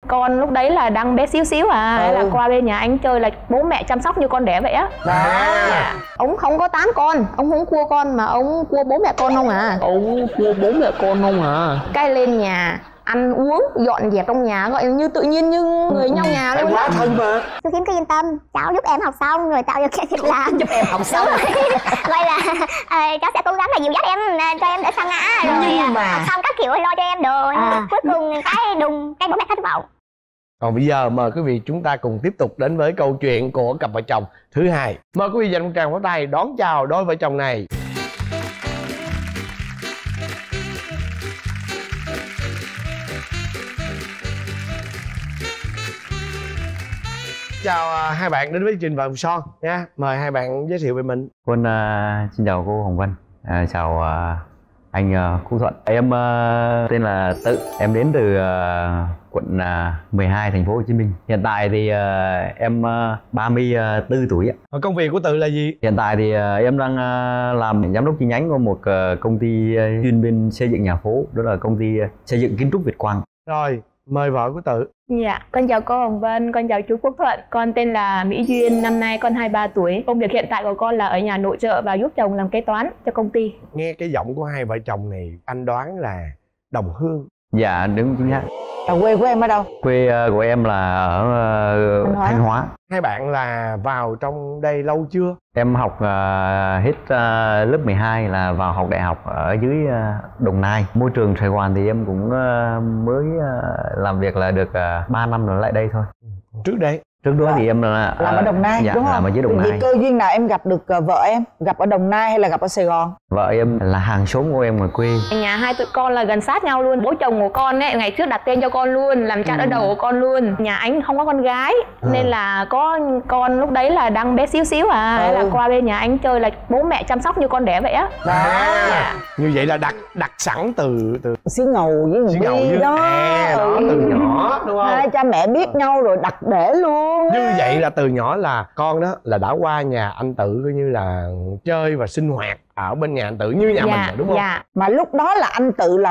Con lúc đấy là đang bé xíu xíu à, là qua bên nhà anh chơi là bố mẹ chăm sóc như con đẻ vậy á. Dạ. Ông không có tán con, ông không cua con mà ông cua bố mẹ con không à. Ông cua bố mẹ con không à. Cái lên nhà ăn uống dọn dẹp trong nhà gọi như tự nhiên như người nhau nhà luôn. Quá thân mà. Sư Khiêm cứ yên tâm, cháu giúp em học xong rồi tạo điều kiện việc làm. Giúp em học xong. Vậy là cháu sẽ cố gắng là dìu dắt em cho em đỡ sa ngã rồi Nhưng mà học xong các kiểu lo cho em đồ. Cuối cùng cái bố mẹ thất vọng. Còn bây giờ mời quý vị chúng ta cùng tiếp tục đến với câu chuyện của cặp vợ chồng thứ hai. Mời quý vị dành một tràng pháo tay đón chào đôi vợ chồng này. Chào hai bạn đến với chương trình Vợ Son nha. Mời hai bạn giới thiệu về mình. Quân xin chào cô Hồng Vân, chào anh Quốc Thuận. Em tên là Tự, em đến từ quận 12 thành phố Hồ Chí Minh. Hiện tại thì em 34 tuổi. Công việc của Tự là gì? Hiện tại thì em đang làm giám đốc chi nhánh của một công ty chuyên bên xây dựng nhà phố, đó là công ty xây dựng kiến trúc Việt Quang. Rồi, mời vợ của Tự. Dạ, con chào cô Hồng Vân, con chào chú Quốc Thuận. Con tên là Mỹ Duyên, năm nay con 23 tuổi. Công việc hiện tại của con là ở nhà nội trợ và giúp chồng làm kế toán cho công ty. Nghe cái giọng của hai vợ chồng này, anh đoán là đồng hương. Dạ, đúng chính xác. Quê của em ở đâu? Quê của em là ở Thanh Hóa. Hai bạn là vào trong đây lâu chưa? Em học hết lớp 12 là vào học đại học ở dưới Đồng Nai. Môi trường Sài Gòn thì em cũng mới làm việc là được 3 năm rồi lại đây thôi. Trước đây? Trước đó thì em là làm ở Đồng Nai, dạ, đúng không? Làm ở dưới Đồng Nai. Vậy cơ duyên nào em gặp được vợ em? Gặp ở Đồng Nai hay là gặp ở Sài Gòn? Vợ em là hàng xóm của em ngoài quê. Nhà hai tụi con là gần sát nhau luôn. Bố chồng của con ấy ngày trước đặt tên cho con luôn, làm cha đỡ đầu của con luôn. Nhà anh không có con gái nên là có con lúc đấy là đang bé xíu xíu à, là qua bên nhà anh chơi là bố mẹ chăm sóc như con đẻ vậy á. Dạ. Như vậy là đặt sẵn từ Xí Ngầu với Xí Ngầu với đó. đó từ nhỏ đúng không? Hai cha mẹ biết nhau rồi đặt để luôn. Như vậy là từ nhỏ là con đó là đã qua nhà anh Tự coi như là chơi và sinh hoạt ở bên nhà anh Tự như nhà mình rồi, đúng không? Dạ. Mà lúc đó là anh Tự là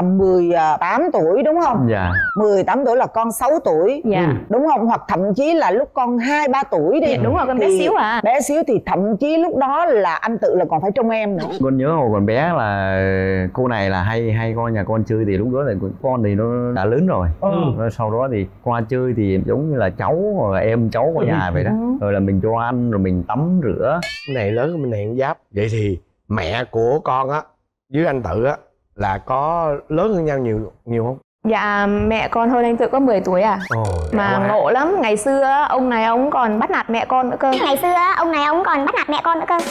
18 tuổi đúng không? Dạ. 18 tuổi là con 6 tuổi. Dạ. Đúng không? Hoặc thậm chí là lúc con 2-3 tuổi đi. Dạ, đúng rồi, con bé xíu à. Bé xíu thì thậm chí lúc đó là anh Tự là còn phải trông em nữa. Con nhớ hồi còn bé là cô này là hay con nhà con chơi, thì lúc đó là con thì nó đã lớn rồi. Sau đó thì qua chơi thì giống như là cháu hoặc em cháu qua nhà vậy đó. Rồi là mình cho ăn rồi mình tắm rửa. Cái này lớn hơn bên này con Giáp. Vậy thì mẹ của con á với anh Tự á là có lớn hơn nhau nhiều không? Dạ, mẹ con hơn anh Tự có 10 tuổi à. Mà ngộ lắm, ngày xưa ông này ông còn bắt nạt mẹ con nữa cơ. Ngày xưa ông này ông còn bắt nạt mẹ con nữa cơ.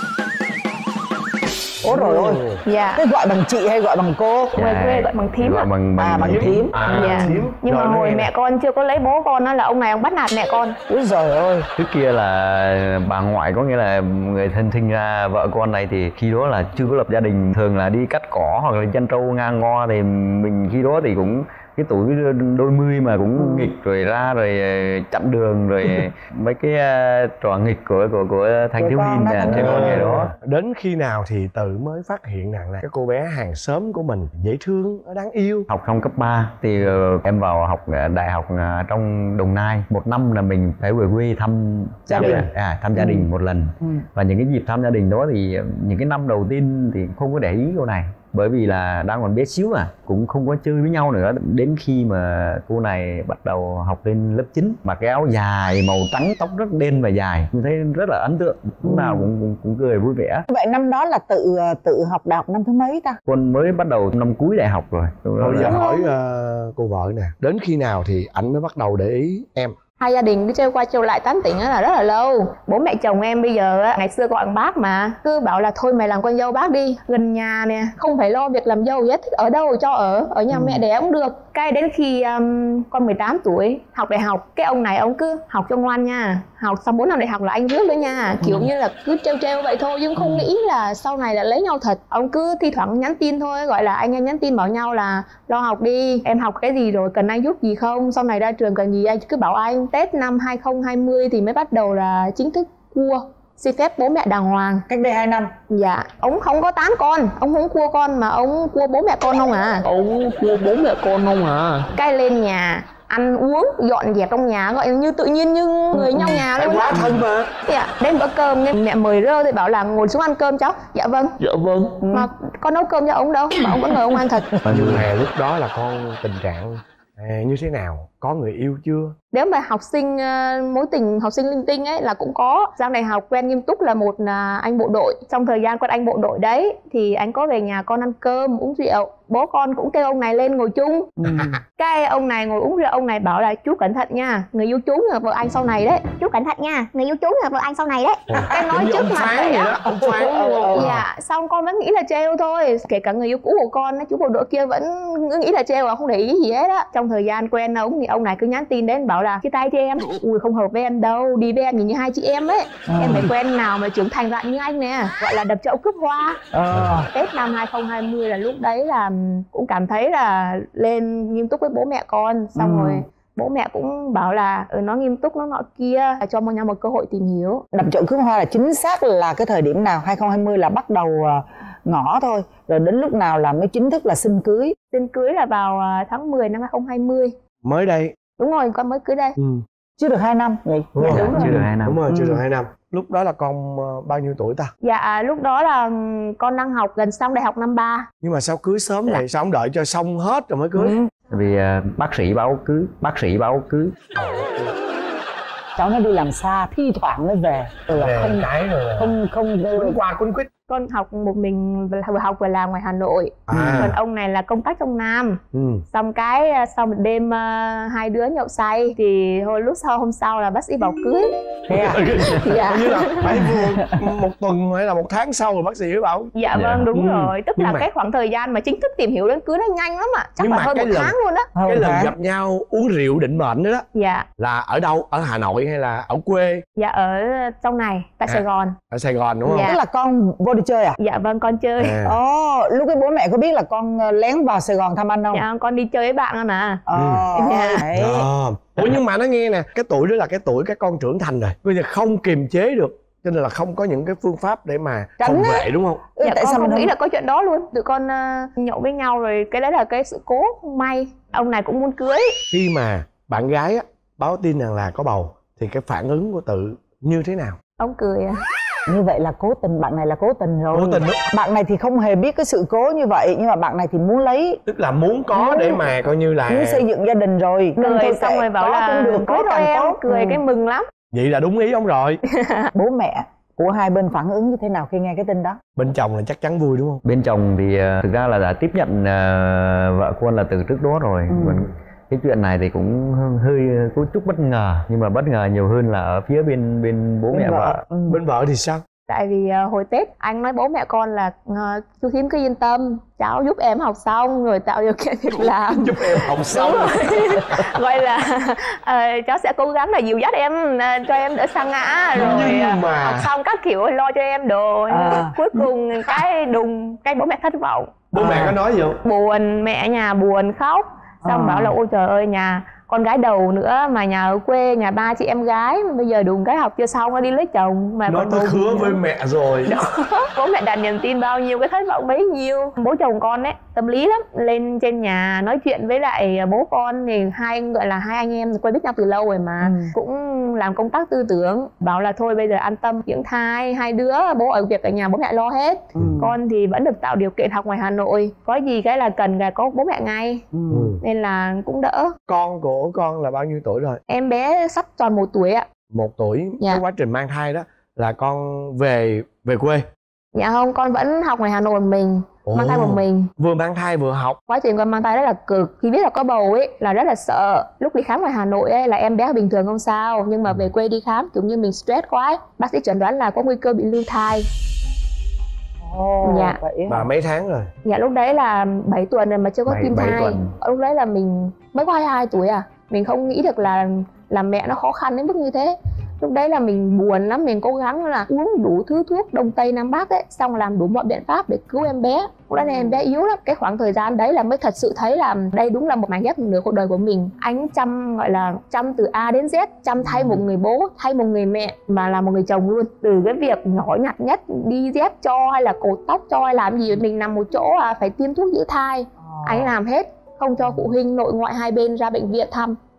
Ôi rồi ôi. Dạ. Thế gọi bằng chị hay gọi bằng cô? Ngoài quê gọi bằng thím. Gọi bằng thím. Dạ. Nhưng mà hồi mẹ con chưa có lấy bố con đó là ông này ông bắt nạt mẹ con. Úi giời ơi. Trước kia là bà ngoại, có nghĩa là người thân sinh ra vợ con này thì khi đó là chưa có lập gia đình, thường là đi cắt cỏ hoặc là chăn trâu ngang ngo, thì mình khi đó thì cũng cái tuổi đôi mươi mà cũng nghịch rồi ra rồi chặn đường rồi mấy cái trò nghịch của thanh thiếu niên nè, trẻ con ngày đó. Đến khi nào thì Tự mới phát hiện rằng là cái cô bé hàng xóm của mình dễ thương, đáng yêu? Học xong cấp 3 thì em vào học đại học trong Đồng Nai. Một năm là mình phải về quê thăm gia đình, thăm gia đình một lần. Và những cái dịp thăm gia đình đó thì những cái năm đầu tiên thì không có để ý cô này, bởi vì là đang còn bé xíu mà cũng không có chơi với nhau nữa. Đến khi mà cô này bắt đầu học lên lớp 9, mặc cái áo dài màu trắng, tóc rất đen và dài, tôi thấy rất là ấn tượng, lúc nào cũng cười vui vẻ. Vậy năm đó là tự học đại học năm thứ mấy ta? Con mới bắt đầu năm cuối đại học rồi. Bây giờ hỏi cô vợ nè, đến khi nào thì anh mới bắt đầu để ý em? Hai gia đình đi chơi qua chơi lại tán tỉnh là rất là lâu. Bố mẹ chồng em bây giờ ngày xưa gọi bác mà cứ bảo là thôi mày làm con dâu bác đi, gần nhà nè, không phải lo việc làm dâu gì hết, thích ở đâu cho ở nhà mẹ đẻ cũng được. Cái đến khi con 18 tuổi học đại học, cái ông này ông cứ học cho ngoan nha, học xong 4 năm đại học là anh rước nữa nha, kiểu như là cứ trêu vậy thôi nhưng không nghĩ là sau này là lấy nhau thật. Ông cứ thi thoảng nhắn tin thôi, gọi là anh em nhắn tin bảo nhau là lo học đi, em học cái gì rồi cần anh giúp gì không, sau này ra trường cần gì anh cứ bảo anh. Tết năm 2020 thì mới bắt đầu là chính thức cua, xin phép bố mẹ đàng hoàng. Cách đây 2 năm. Dạ, ông không có tán con, ông không cua con mà ông cua bố mẹ con không à. Ông cua bố mẹ con không à. Cái lên nhà ăn uống dọn dẹp trong nhà gọi như tự nhiên như người nhau nhà luôn. Quá thân mà. Dạ, đến bữa cơm mẹ mời rơ thì bảo là ngồi xuống ăn cơm cháu. Dạ vâng. Dạ vâng. Mà con nấu cơm cho ông đâu mà ông vẫn ngồi ông ăn thật. Nhưng mà lúc đó là con tình trạng như thế nào? Có người yêu chưa? Nếu mà học sinh mối tình học sinh linh tinh ấy là cũng có. Sang này học quen nghiêm túc là một anh bộ đội. Trong thời gian con anh bộ đội đấy thì anh có về nhà con ăn cơm uống rượu. Bố con cũng kêu ông này lên ngồi chung. Cái ông này ngồi uống rượu, ông này bảo là chú cẩn thận nha, người yêu chú là vợ anh sau này đấy. Chú cẩn thận nha, người yêu chú là vợ anh sau này đấy. Cái nói trước ông mặt Phán vậy vậy đó. đó, ông Phán đúng không? Dạ, xong con vẫn nghĩ là trêu thôi. Kể cả người yêu cũ của con, chú bộ đội kia vẫn cứ nghĩ là trêu và không để ý gì hết á. Trong thời gian quen ông thì ông này cứ nhắn tin đến bảo là chia tay cho em. Ui không hợp với em đâu, đi với em nhìn như hai chị em ấy. Em phải quen nào mà trưởng thành dạng như anh nè, gọi là đập chậu cướp hoa. Tết năm 2020 là lúc đấy là cũng cảm thấy là lên nghiêm túc với bố mẹ con. Xong rồi bố mẹ cũng bảo là nó nghiêm túc nó nọ kia, cho nhau một cơ hội tìm hiểu. Đập chậu cướp hoa là chính xác là cái thời điểm nào? 2020 là bắt đầu ngõ thôi, rồi đến lúc nào là mới chính thức là xin cưới? Xin cưới là vào tháng 10 năm 2020. Mới đây. Đúng rồi, con mới cưới đây. Chưa được 2 năm vậy? Đúng rồi. Đúng rồi. Chưa được 2 năm. Đúng rồi, chưa được 2 năm. Lúc đó là con bao nhiêu tuổi ta? Dạ lúc đó là con đang học gần xong đại học năm 3. Nhưng mà sao cưới sớm vậy? Sao không đợi cho xong hết rồi mới cưới? Vì bác sĩ báo cưới. Cháu nó đi làm xa, thi thoảng mới về. Rồi là không cái rồi. không Quýnh qua quýnh quýt. Con học một mình, vừa học vừa làm ngoài Hà Nội. Còn ông này là công tác trong Nam. Xong sau một đêm hai đứa nhậu say thì lúc hôm sau là bác sĩ bảo cưới. Thế à? Dạ. Như là phải một tuần hay là 1 tháng sau rồi bác sĩ mới bảo. Dạ vâng, đúng rồi. Tức là cái khoảng thời gian mà chính thức tìm hiểu đến cưới nó nhanh lắm ạ. Chắc là hơn 1 tháng luôn á. Cái lần gặp nhau uống rượu định mệnh đó. Dạ. Là ở đâu? Ở Hà Nội hay là ở quê? Dạ ở trong này, tại Sài Gòn. Ở Sài Gòn đúng không? Dạ. Tức là con vô đi chơi à? Dạ vâng, con chơi. Lúc cái bố mẹ có biết là con lén vào Sài Gòn thăm anh không? Dạ, con đi chơi với bạn con à. Đấy. Ủa nhưng mà nó nghe nè, cái tuổi đó là cái tuổi các con trưởng thành rồi, bây giờ không kiềm chế được, cho nên là không có những cái phương pháp để mà phòng vệ đúng không? Dạ, tại con sao không mình nghĩ là có chuyện đó luôn. Tụi con nhậu với nhau rồi cái đấy là cái sự cố không may. Ông này cũng muốn cưới. Khi mà bạn gái á, báo tin rằng là có bầu thì cái phản ứng của Tự như thế nào? Ông cười à. Như vậy là cố tình, bạn này là cố tình rồi. Cố tình đó. Bạn này thì không hề biết cái sự cố như vậy, nhưng mà bạn này thì muốn lấy, Tức là muốn có để mà coi như là muốn xây dựng gia đình rồi. Nên Cười thôi xong kệ, rồi bảo có là cũng được, cưới có thôi càng em. tốt. Cười cái mừng lắm. Vậy là đúng ý ông rồi. Bố mẹ của hai bên phản ứng như thế nào khi nghe cái tin đó? Bên chồng là chắc chắn vui đúng không? Bên chồng thì thực ra là đã tiếp nhận vợ con là từ trước đó rồi. Cái chuyện này thì cũng hơi có chút bất ngờ, nhưng mà bất ngờ nhiều hơn là ở phía bên bố mẹ vợ. Bên vợ thì sao? Tại vì hồi Tết anh nói bố mẹ con là chú Thím cứ yên tâm, cháu giúp em học xong rồi tạo điều kiện việc làm. Giúp em học xong. Gọi là cháu sẽ cố gắng là dìu dắt em, cho em đỡ sa ngã rồi học xong các kiểu lo cho em đồ. Cuối cùng cái đùng cái bố mẹ thất vọng. Bố mẹ có nói gì không? Buồn, mẹ nhà buồn khóc. Xong bảo là ôi trời ơi, nhà con gái đầu nữa mà nhà ở quê, nhà 3 chị em gái, bây giờ đùng cái học chưa xong nó đi lấy chồng mà nó còn tôi hứa với mẹ rồi. đó. Bố mẹ đặt niềm tin bao nhiêu cái thất vọng bấy nhiêu. Bố chồng con ấy tâm lý lắm, lên trên nhà nói chuyện với lại bố con thì gọi là hai anh em quen biết nhau từ lâu rồi mà cũng làm công tác tư tưởng, bảo là thôi bây giờ an tâm dưỡng thai, hai đứa bố ở việc ở nhà bố mẹ lo hết. Con thì vẫn được tạo điều kiện học ngoài Hà Nội, có gì cái là cần là có bố mẹ ngay. Nên là cũng đỡ. Con của con là bao nhiêu tuổi rồi? Em bé sắp tròn 1 tuổi ạ. 1 tuổi. Dạ. Cái quá trình mang thai đó là con về quê? Dạ không, con vẫn học ngoài Hà Nội một mình. Mang thai một mình. Vừa mang thai vừa học. Quá trình con mang thai rất là cực. Khi biết là có bầu ấy là rất là sợ. Lúc đi khám ngoài Hà Nội ấy là em bé bình thường không sao, nhưng mà về quê đi khám kiểu như mình stress quá ấy. Bác sĩ chẩn đoán là có nguy cơ bị lưu thai. Dạ. Và mấy tháng rồi? Dạ lúc đấy là 7 tuần rồi mà chưa có tim thai. Lúc đấy là mình mới có 22 tuổi à. Mình không nghĩ được là làm mẹ nó khó khăn đến mức như thế. Lúc đấy là mình buồn lắm, mình cố gắng là uống đủ thứ thuốc Đông Tây Nam Bắc ấy, xong làm đủ mọi biện pháp để cứu em bé. Lúc đấy em bé yếu lắm. Cái khoảng thời gian đấy là mới thật sự thấy là đây đúng là một mảnh ghép nửa cuộc đời của mình. Anh chăm, gọi là chăm từ A đến Z, chăm thay một người bố, thay một người mẹ mà là một người chồng luôn. Từ cái việc nhỏ nhặt nhất, đi dép cho hay là cột tóc cho hay làm gì mình nằm một chỗ phải tiêm thuốc giữ thai, anh làm hết, không cho phụ huynh nội ngoại hai bên ra bệnh viện thăm.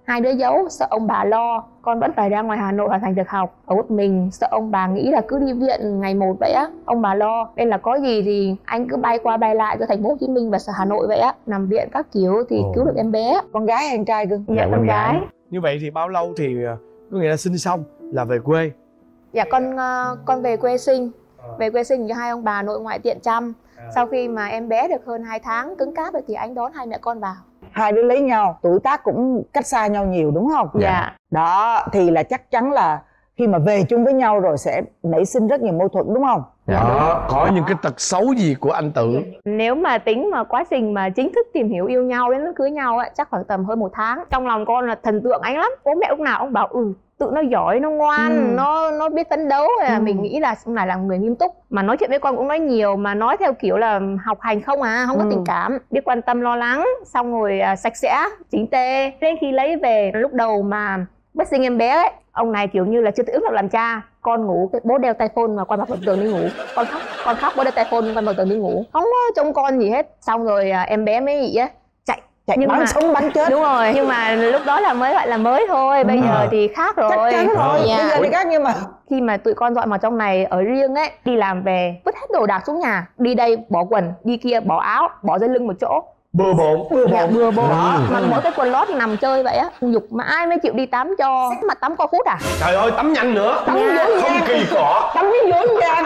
2 đứa giấu, sợ ông bà lo. Con vẫn phải ra ngoài Hà Nội hoàn thành việc học ở một mình, sợ ông bà nghĩ là cứ đi viện ngày một vậy á, ông bà lo. Nên là có gì thì anh cứ bay qua bay lại giữa thành phố Hồ Chí Minh và Hà Nội vậy á, nằm viện các kiểu thì cứu được em bé. Con gái hay con trai cưng? Dạ con gái. Như vậy thì bao lâu thì có nghĩa là sinh xong là về quê? Dạ con về quê sinh. Về quê sinh cho 2 ông bà nội ngoại tiện chăm. Sau khi mà em bé được hơn 2 tháng cứng cáp rồi thì anh đón 2 mẹ con vào. 2 đứa lấy nhau, tuổi tác cũng cách xa nhau nhiều đúng không? Dạ. Đó thì là chắc chắn là khi mà về chung với nhau rồi sẽ nảy sinh rất nhiều mâu thuẫn đúng không? Đó, có những cái tật xấu gì của anh Tự? Nếu mà tính mà quá trình mà chính thức tìm hiểu yêu nhau đến lúc cưới nhau ấy, chắc khoảng tầm hơn 1 tháng. Trong lòng con là thần tượng anh lắm. Bố mẹ lúc nào ông bảo Tự nó giỏi, nó ngoan, nó biết phấn đấu. Mình nghĩ là ông này là người nghiêm túc. Mà nói chuyện với con cũng nói nhiều, mà nói theo kiểu là học hành không không có tình cảm. Biết quan tâm lo lắng, xong rồi sạch sẽ, chỉnh tề. Đến khi lấy về, lúc đầu mà bất sinh em bé ấy, ông này kiểu như là chưa tự ứng được làm cha. Con ngủ, bố đeo tai phone mà quay mặt vào tường đi ngủ. Con khóc, bố đeo tai phone quay mặt tường đi ngủ. Không có trông con gì hết. Xong rồi em bé mới nghĩ á, chạy bắn sống bắn chết. Đúng rồi, nhưng mà lúc đó là mới gọi là mới thôi. Bây giờ thì khác rồi. Chắc chắn rồi, bây giờ thì khác. Nhưng mà khi mà tụi con dọn vào trong này ở riêng ấy, đi làm về vứt hết đồ đạc xuống nhà, đi đây bỏ quần, đi kia bỏ áo, bỏ dây lưng một chỗ, bừa bộn. Bừa bộn. Mặc mỗi cái quần lót nằm chơi vậy á. Dục mà ai mới chịu đi tắm cho. Mà tắm có phút à? Trời ơi, tắm nhanh nữa. Tắm không kỳ cọ. tắm với vốn vàng.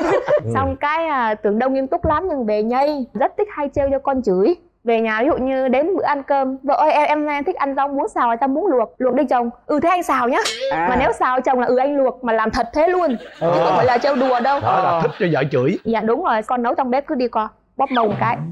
Xong cái tưởng đâu nghiêm túc lắm nhưng về nhây, rất thích hay trêu cho con chửi. Về nhà ví dụ như đến bữa ăn cơm, vợ ơi em thích ăn rau muống xào hay tao muốn luộc đi chồng. Thế anh xào nhá. Mà nếu xào chồng là anh luộc, mà làm thật thế luôn. Chứ không phải là trêu đùa đâu. Đó là thích cho vợ chửi. Dạ đúng rồi, con nấu trong bếp cứ đi qua bóp mông một cái,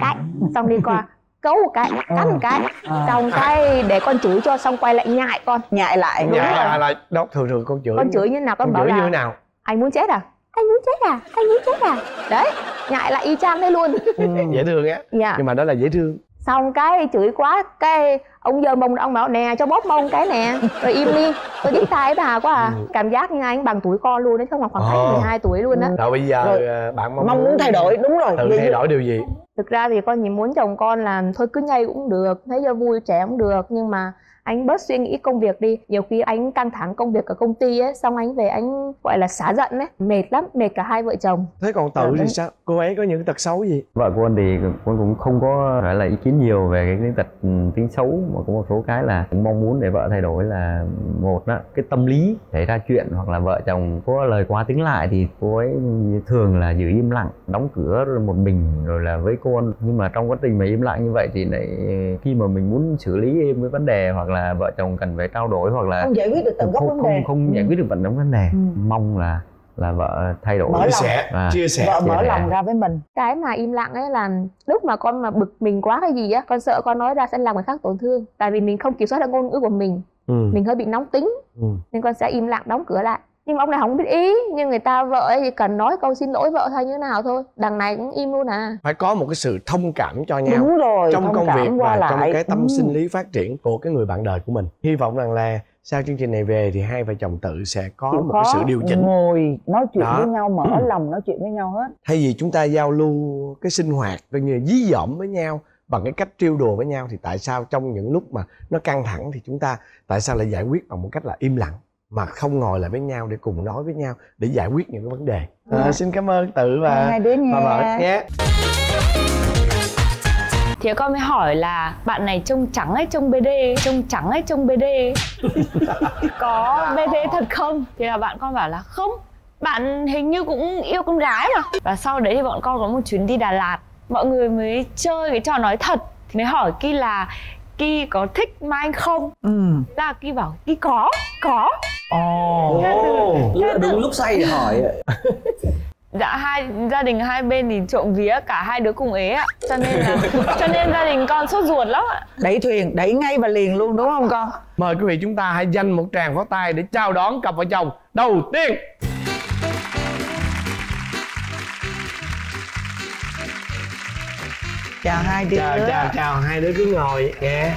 xong đi qua cấu một cái, cắn một cái, xong cái để con chửi cho, xong quay lại nhại con. Nhại lại. Đó, thường con chửi. Con chửi như nào? Con bảo chửi là như thế nào? Anh muốn chết à? Anh muốn chết à? Đấy, nhại lại y chang thế luôn. Dễ thương á. Dạ. Nhưng mà đó là dễ thương. Xong cái chửi quá, cái ông giơ mông, ông bảo nè cho bóp mông cái nè, rồi im đi. Tôi biết tai bà quá à. Cảm giác như anh bằng tuổi con luôn đấy, không, khoảng cách 12 tuổi luôn á. Rồi bây giờ bạn mong muốn thay đổi. Đúng rồi. Thay đổi điều gì? Thực ra thì con chỉ muốn chồng con là thôi cứ nhây cũng được, thấy cho vui trẻ cũng được, nhưng mà anh bớt suy nghĩ công việc đi. Nhiều khi anh căng thẳng công việc ở công ty ấy, xong anh về anh gọi là xả giận ấy, mệt lắm, mệt cả 2 vợ chồng. Thế còn Tự thì sao? Cô ấy có những tật xấu gì? Vợ của con thì con cũng không có phải là ý kiến nhiều về cái tật tính xấu, mà có một số cái là cũng mong muốn để vợ thay đổi là một đó, cái tâm lý xảy ra chuyện hoặc là vợ chồng có lời quá tiếng lại thì cô ấy thường là giữ im lặng, đóng cửa rồi một mình rồi là với con. Nhưng mà trong quá trình mà im lặng như vậy thì lại khi mà mình muốn xử lý êm với vấn đề hoặc là vợ chồng cần phải trao đổi hoặc là không giải quyết được tận gốc vấn đề, không giải quyết được tận gốc vấn đề, mong là vợ thay đổi, chia sẻ vợ mở lòng ra với mình. Cái mà im lặng ấy là lúc mà con mà bực mình quá cái gì á, con sợ con nói ra sẽ làm người khác tổn thương, tại vì mình không kiểm soát được ngôn ngữ của mình. Mình hơi bị nóng tính, nên con sẽ im lặng đóng cửa lại. Nhưng mà ông này không biết ý, nhưng người ta vợ ấy thì cần nói câu xin lỗi vợ hay như thế nào thôi, đằng này cũng im luôn à. Phải có một cái sự thông cảm cho nhau. Đúng rồi, trong công việc và trong cái tâm sinh lý phát triển của cái người bạn đời của mình. Hy vọng rằng là sau chương trình này về thì 2 vợ chồng Tự sẽ có một cái sự điều chỉnh, ngồi nói chuyện với nhau, mở lòng nói chuyện với nhau hết. Thay vì chúng ta giao lưu cái sinh hoạt coi như dí dỏm với nhau bằng cái cách trêu đùa với nhau, thì tại sao trong những lúc mà nó căng thẳng thì chúng ta tại sao lại giải quyết bằng một cách là im lặng, mà không ngồi lại với nhau để cùng nói với nhau để giải quyết những cái vấn đề. Xin cảm ơn Tự và 2 đứa vợ nhé. Thì con mới hỏi là bạn này trông trắng hay trông BD? Trông trắng hay trông BD? Có BD thật không? Thì là bạn con bảo là không, bạn hình như cũng yêu con gái mà. Và sau đấy thì bọn con có một chuyến đi Đà Lạt, mọi người mới chơi cái trò nói thật. Thì mới hỏi Ki là Ki có thích Mai Anh không? Là Ki bảo Ki có. Đúng lúc say để hỏi. Dạ gia đình hai bên thì trộm vía cả 2 đứa cùng ế ạ, cho nên gia đình con sốt ruột lắm ạ. Đẩy thuyền đẩy ngay và liền luôn đúng không con? Mời quý vị chúng ta hãy dành một tràng pháo tay để chào đón cặp vợ chồng đầu tiên. Chào 2 đứa. Chào 2 đứa, cứ ngồi nghe.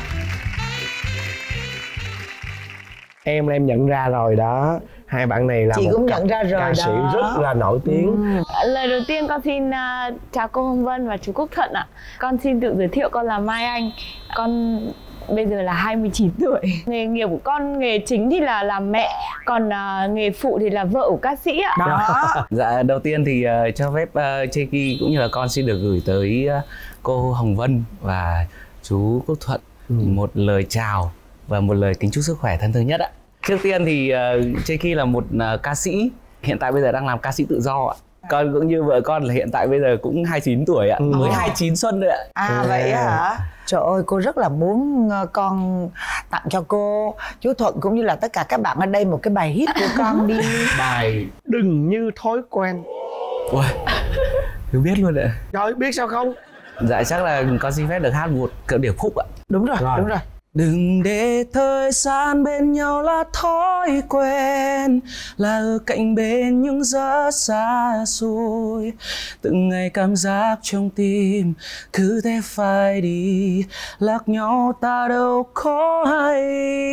Em nhận ra rồi đó, 2 bạn này là chị một cũng nhận ra rồi ca sĩ đó, rất là nổi tiếng. Lời đầu tiên con xin chào cô Hồng Vân và chú Quốc Thuận ạ. Con xin tự giới thiệu, con là Mai Anh. Con bây giờ là 29 tuổi. Nghề nghiệp của con, nghề chính thì là làm mẹ, còn nghề phụ thì là vợ của ca sĩ ạ. Đó. Dạ, đầu tiên thì cho phép Cheki cũng như là con xin được gửi tới cô Hồng Vân và chú Quốc Thuận một lời chào và một lời kính chúc sức khỏe thân thương nhất ạ. Trước tiên thì Cheki là một ca sĩ, hiện tại bây giờ đang làm ca sĩ tự do ạ. Con cũng như vợ con là hiện tại bây giờ cũng 29 tuổi ạ, mới 29 xuân rồi ạ. Vậy hả? Trời ơi, cô rất là muốn con tặng cho cô, chú Thuận cũng như là tất cả các bạn ở đây một cái bài hit của con đi. Bài Đừng Như Thói Quen. Ui, không biết luôn ạ. Trời, biết sao không? Dạ chắc là con xin phép được hát một cái điệp khúc ạ. Đúng rồi, đúng rồi. Đừng để thời gian bên nhau là thói quen, là ở cạnh bên những giấc xa xôi. Từng ngày cảm giác trong tim cứ thế phải đi, lạc nhau ta đâu có hay.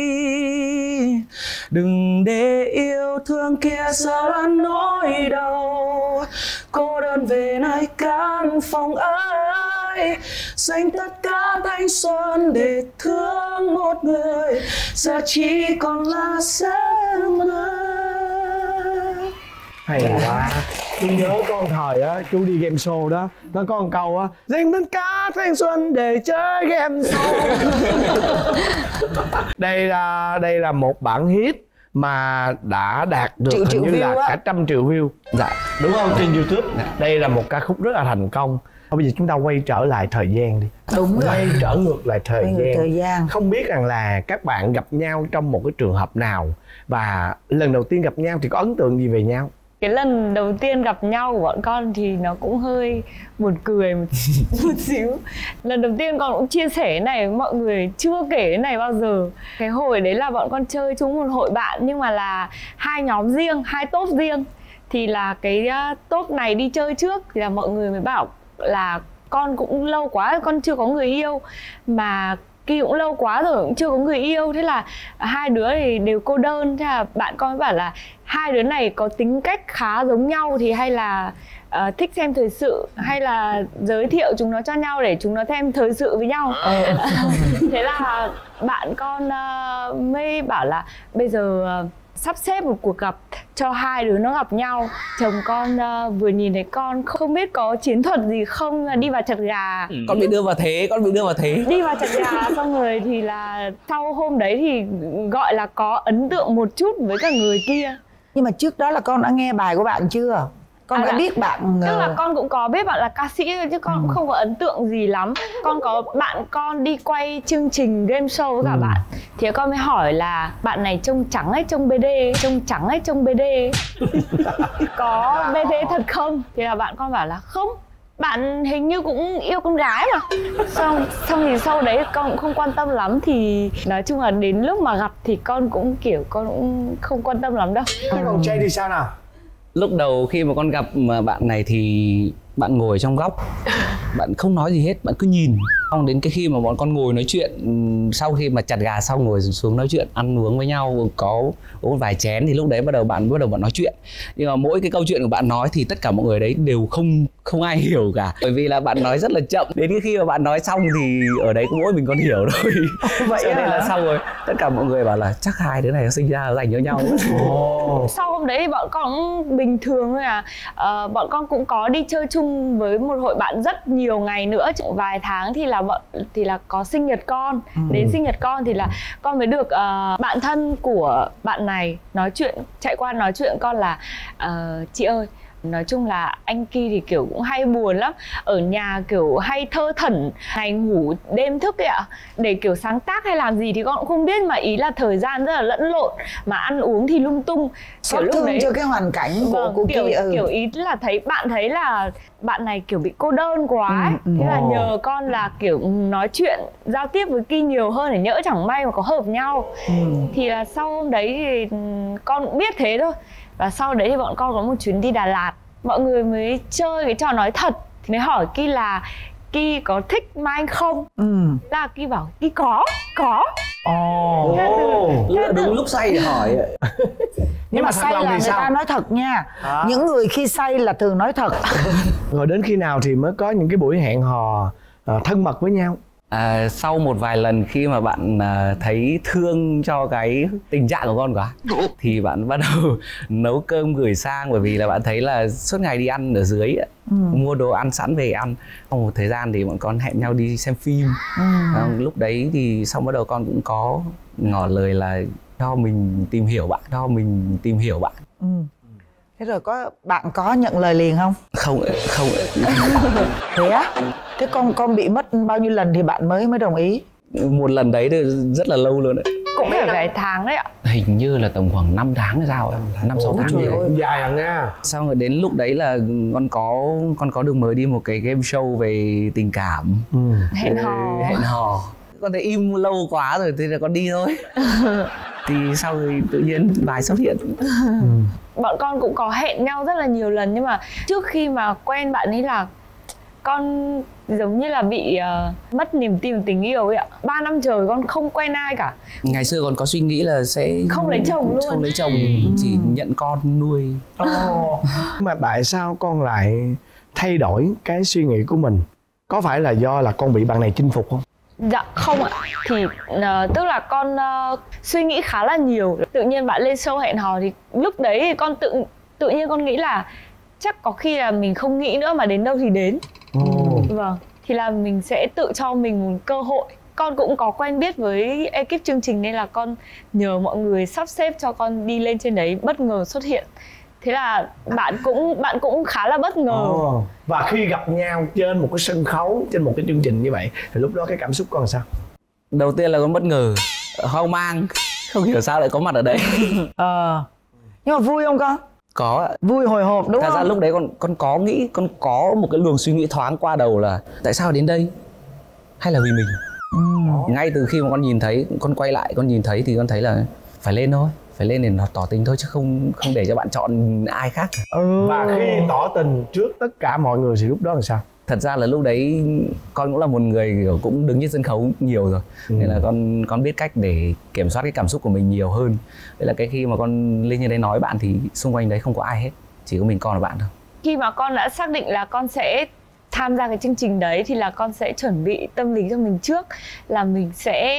Đừng để yêu thương kia giờ là nỗi đau, cô đơn về nơi căn phòng ấy, dành tất cả thanh xuân để thương một người, giờ chỉ còn là giấc mơ. Hay quá. Tôi nhớ con thời á, chú đi game show đó, nó có một câu á, dành tất cả thanh xuân để chơi game show. Đây là một bản hit mà đã đạt được triệu hình như là view á. cả 100 triệu view. Dạ Đúng không? Trên YouTube. Đây là một ca khúc rất là thành công. Bây giờ chúng ta quay trở lại thời gian đi. Đúng rồi. Quay trở ngược lại Thời gian. Không biết rằng là các bạn gặp nhau trong một cái trường hợp nào, và lần đầu tiên gặp nhau thì có ấn tượng gì về nhau? Cái lần đầu tiên gặp nhau của bọn con thì nó cũng hơi buồn cười một xíu. Lần đầu tiên con cũng chia sẻ cái này, mọi người chưa kể cái này bao giờ. Cái hồi đấy là bọn con chơi chung một hội bạn, nhưng mà là hai nhóm riêng, hai top riêng. Thì là cái top này đi chơi trước thì là mọi người mới bảo là con cũng lâu quá con chưa có người yêu, mà Ki cũng lâu quá rồi cũng chưa có người yêu. Thế là hai đứa thì đều cô đơn. Thế là bạn con mới bảo là hai đứa này có tính cách khá giống nhau, thì hay là thích xem thời sự, hay là giới thiệu chúng nó cho nhau để chúng nó xem thời sự với nhau. Thế là bạn con mới bảo là bây giờ sắp xếp một cuộc gặp cho hai đứa nó gặp nhau. Chồng con vừa nhìn thấy con không biết có chiến thuật gì không, đi vào chặt gà. Con bị đưa vào thế, Đi vào chặt gà xong rồi thì là sau hôm đấy thì gọi là có ấn tượng một chút với cả người kia. Nhưng mà trước đó là con đã nghe bài của bạn chưa? Con đã biết bạn... Tức là con cũng có biết bạn là ca sĩ chứ con cũng không có ấn tượng gì lắm. Con có bạn con đi quay chương trình game show với cả bạn. Thì con mới hỏi là bạn này trông trắng hay trông BD? Trông trắng hay trông BD? Có BD thật không? Thì là bạn con bảo là không, bạn hình như cũng yêu con gái mà. Xong thì sau đấy con cũng không quan tâm lắm. Thì nói chung là đến lúc mà gặp thì con cũng không quan tâm lắm đâu. Thế còn Jay thì sao nào? Lúc đầu khi mà con gặp bạn này thì bạn ngồi trong góc, bạn không nói gì hết, bạn cứ nhìn. Xong đến cái khi mà bọn con ngồi nói chuyện, sau khi mà chặt gà xong ngồi xuống nói chuyện, ăn uống với nhau, có uống vài chén thì lúc đấy bắt đầu bạn nói chuyện. Nhưng mà mỗi cái câu chuyện của bạn nói thì tất cả mọi người đấy đều không ai hiểu cả, bởi vì là bạn nói rất là chậm. Đến cái khi mà bạn nói xong thì ở đấy cũng mỗi mình con hiểu thôi. Vậy cho nên là xong rồi tất cả mọi người bảo là chắc hai đứa này nó sinh ra dành cho nhau. Sau hôm đấy thì bọn con cũng bình thường thôi à. Bọn con cũng có đi chơi chung với một hội bạn rất nhiều ngày nữa, vài tháng thì là có sinh nhật con. Đến sinh nhật con thì là con mới được bạn thân của bạn này nói chuyện, chạy qua nói chuyện con là chị ơi, nói chung là anh Ki thì kiểu cũng hay buồn lắm, ở nhà kiểu hay thơ thẩn, ngày ngủ đêm thức ấy ạ, để kiểu sáng tác hay làm gì thì con cũng không biết, mà ý là thời gian rất là lẫn lộn, mà ăn uống thì lung tung. Xót thương đấy, cho cái hoàn cảnh của cô Ki. Kiểu ý là bạn thấy là bạn này kiểu bị cô đơn quá ấy. Thế là nhờ con là kiểu nói chuyện giao tiếp với Ki nhiều hơn để nhỡ chẳng may mà có hợp nhau. Thì là sau hôm đấy thì con cũng biết thế thôi. Và sau đấy thì bọn con có một chuyến đi Đà Lạt, mọi người mới chơi cái trò nói thật. Thì mới hỏi Ki là Ki có thích Mai Anh không? Là Ki bảo Ki có. Đúng lúc say thì hỏi. Nhưng mà say là người ta nói thật nha. Những người khi say là thường nói thật. Rồi đến khi nào thì mới có những cái buổi hẹn hò thân mật với nhau? Sau một vài lần khi mà bạn thấy thương cho cái tình trạng của con quá thì bạn bắt đầu nấu cơm gửi sang, bởi vì là bạn thấy là suốt ngày đi ăn ở dưới ấy, mua đồ ăn sẵn về ăn. Sau một thời gian thì bọn con hẹn nhau đi xem phim. Lúc đấy thì xong bắt đầu con cũng có ngỏ lời là cho mình tìm hiểu bạn, Thế rồi bạn có nhận lời liền không? Không. Thế á? Thế con bị mất bao nhiêu lần thì bạn mới đồng ý? Một lần đấy thì rất là lâu luôn đấy. Cũng phải vài tháng đấy ạ. Hình như là tầm khoảng 5 tháng hay sao, 5-6 tháng gì đấy. Dài à nha. Xong rồi đến lúc đấy là con có được mời đi một cái game show về tình cảm. Hẹn hò. Con thấy im lâu quá rồi thì là con đi thôi. Thì sau rồi tự nhiên bài xuất hiện. Bọn con cũng có hẹn nhau rất là nhiều lần, nhưng mà trước khi mà quen bạn ấy là con giống như là bị mất niềm tin tình yêu ấy ạ. 3 năm trời con không quen ai cả. Ngày xưa con có suy nghĩ là sẽ không lấy chồng luôn. Không lấy chồng, chỉ nhận con nuôi. Mà tại sao con lại thay đổi cái suy nghĩ của mình? Có phải là do là con bị bạn này chinh phục không? Dạ không ạ. Thì tức là con suy nghĩ khá là nhiều. Tự nhiên bạn lên show hẹn hò thì lúc đấy thì con tự nhiên con nghĩ là chắc có khi là mình không nghĩ nữa mà đến đâu thì đến. Vâng. Thì là mình sẽ tự cho mình một cơ hội. Con cũng có quen biết với ekip chương trình nên là con nhờ mọi người sắp xếp cho con đi lên trên đấy, bất ngờ xuất hiện. Thế là bạn cũng khá là bất ngờ. Và khi gặp nhau trên một cái sân khấu, trên một cái chương trình như vậy thì lúc đó cái cảm xúc con là sao? Đầu tiên là con bất ngờ, hoang mang, không hiểu sao lại có mặt ở đây. Nhưng mà vui không con? Có. Vui hồi hộp đúng không? Thật ra lúc đấy con có nghĩ, con có một cái luồng suy nghĩ thoáng qua đầu là tại sao đến đây, hay là vì mình. Ngay từ khi mà con nhìn thấy, con quay lại con nhìn thấy thì con thấy là phải lên thôi, phải lên để tỏ tình thôi, chứ không để cho bạn chọn ai khác. Và khi tỏ tình trước tất cả mọi người thì lúc đó là sao? Thật ra là lúc đấy con cũng là một người kiểu cũng đứng trên sân khấu nhiều rồi, nên là con biết cách để kiểm soát cái cảm xúc của mình nhiều hơn. Đấy là cái khi mà con lên như đấy nói bạn thì xung quanh đấy không có ai hết, chỉ có mình con là bạn thôi. Khi mà con đã xác định là con sẽ tham gia cái chương trình đấy thì là con sẽ chuẩn bị tâm lý cho mình trước là mình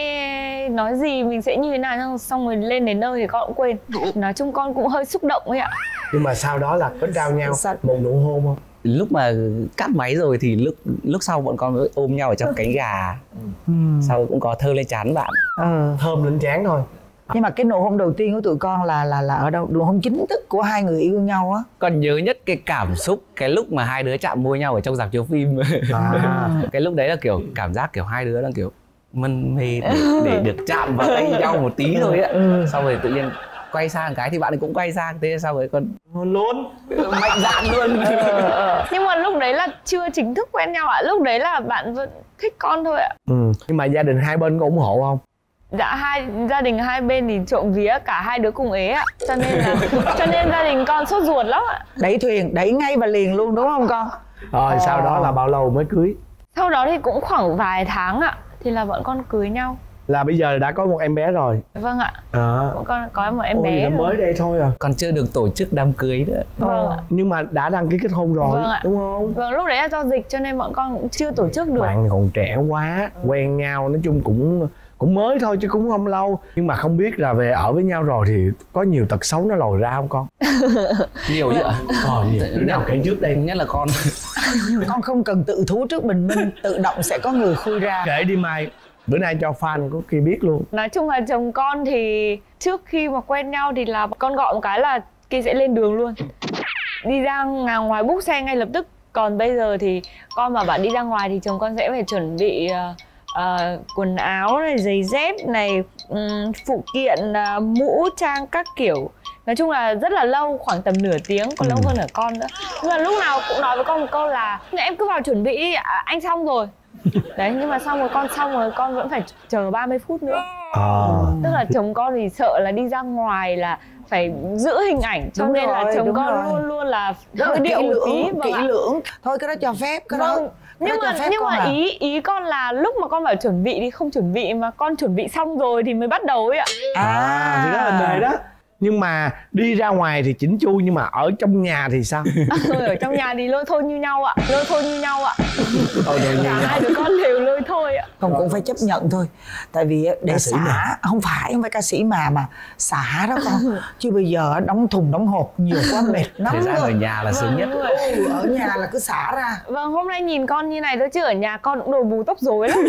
sẽ nói gì, mình sẽ như thế nào, xong rồi lên đến nơi thì con cũng quên. Nói chung con cũng hơi xúc động ấy ạ. Nhưng mà sau đó là có trao nhau một nụ hôn không? Lúc mà cắt máy rồi thì lúc sau bọn con mới ôm nhau ở trong cánh gà. Sau cũng có thơm lên trán bạn. Thơm lên trán thôi. Nhưng mà cái nụ hôn đầu tiên của tụi con là ở đâu? Nụ hôn chính thức của hai người yêu nhau á. Con nhớ nhất cái cảm xúc cái lúc mà hai đứa chạm môi nhau ở trong rạp chiếu phim. Cái lúc đấy là kiểu cảm giác kiểu hai đứa đang kiểu mân mê để được chạm vào tay nhau một tí thôi á. Sau rồi tự nhiên quay sang cái thì bạn ấy cũng quay sang, thế sau rồi con hôn luôn, mạnh dạn luôn. Nhưng mà lúc đấy là chưa chính thức quen nhau ạ. Lúc đấy là bạn vẫn thích con thôi ạ. Nhưng mà gia đình hai bên có ủng hộ không? Dạ gia đình hai bên thì trộm vía cả hai đứa cùng ế ạ, cho nên gia đình con sốt ruột lắm ạ. Đẩy thuyền đẩy ngay và liền luôn đúng không con? Rồi sau đó là bao lâu mới cưới? Sau đó thì cũng khoảng vài tháng ạ thì là bọn con cưới nhau. Là bây giờ đã có một em bé rồi. Vâng ạ. Bọn con có một em bé rồi. Mới đây thôi à. Còn chưa được tổ chức đám cưới nữa. Vâng ạ. Nhưng mà đã đăng ký kết hôn rồi. Vâng ạ. Đúng không? Vâng, lúc đấy là do dịch cho nên bọn con cũng chưa tổ chức được. Bạn còn trẻ quá, quen nhau nói chung cũng mới thôi chứ cũng không lâu. Nhưng mà không biết là về ở với nhau rồi thì có nhiều tật xấu nó lòi ra không con? Nhiều chứ ạ. Nhiều. Đứa nào kể trước đây? Nhất là con. Con không cần tự thú trước bình minh, tự động sẽ có người khui ra. Kể đi Mai, bữa nay cho fan có khi biết luôn. Nói chung là chồng con thì trước khi mà quen nhau thì là con gọi một cái là Ki sẽ lên đường luôn, đi ra ngoài book xe ngay lập tức. Còn bây giờ thì con mà bạn đi ra ngoài thì chồng con sẽ phải chuẩn bị quần áo này, giày dép này, phụ kiện, mũ trang các kiểu. Nói chung là rất là lâu, khoảng tầm nửa tiếng, còn lâu hơn ở con nữa. Nhưng mà lúc nào cũng nói với con một câu là em cứ vào chuẩn bị, anh xong rồi. Đấy, nhưng mà xong rồi con vẫn phải chờ 30 phút nữa. Tức là chồng con thì sợ là đi ra ngoài là phải giữ hình ảnh, cho nên là chồng con luôn luôn là hơi điệu một tí. Kỹ lưỡng. Thôi cái đó cho phép, cái đó. Nhưng mà ý con là lúc mà con bảo chuẩn bị thì không chuẩn bị, mà con chuẩn bị xong rồi thì mới bắt đầu ấy ạ. Thì đó là đề đó. Nhưng mà đi ra ngoài thì chỉnh chu, nhưng mà ở trong nhà thì sao? Ở trong nhà thì lôi thôi như nhau ạ, lôi thôi như nhau ạ. Cả hai đứa con đều lôi thôi ạ. Không, cũng phải chấp nhận thôi. Tại vì để Ca sĩ xả mà. không phải ca sĩ mà xả đó con. Chứ bây giờ đóng thùng đóng hộp nhiều quá mệt lắm. Thời gian rồi. ở nhà là sướng nhất. Ở nhà là cứ xả ra. Vâng, hôm nay nhìn con như này thôi chứ ở nhà con cũng đồ bù tóc rối lắm.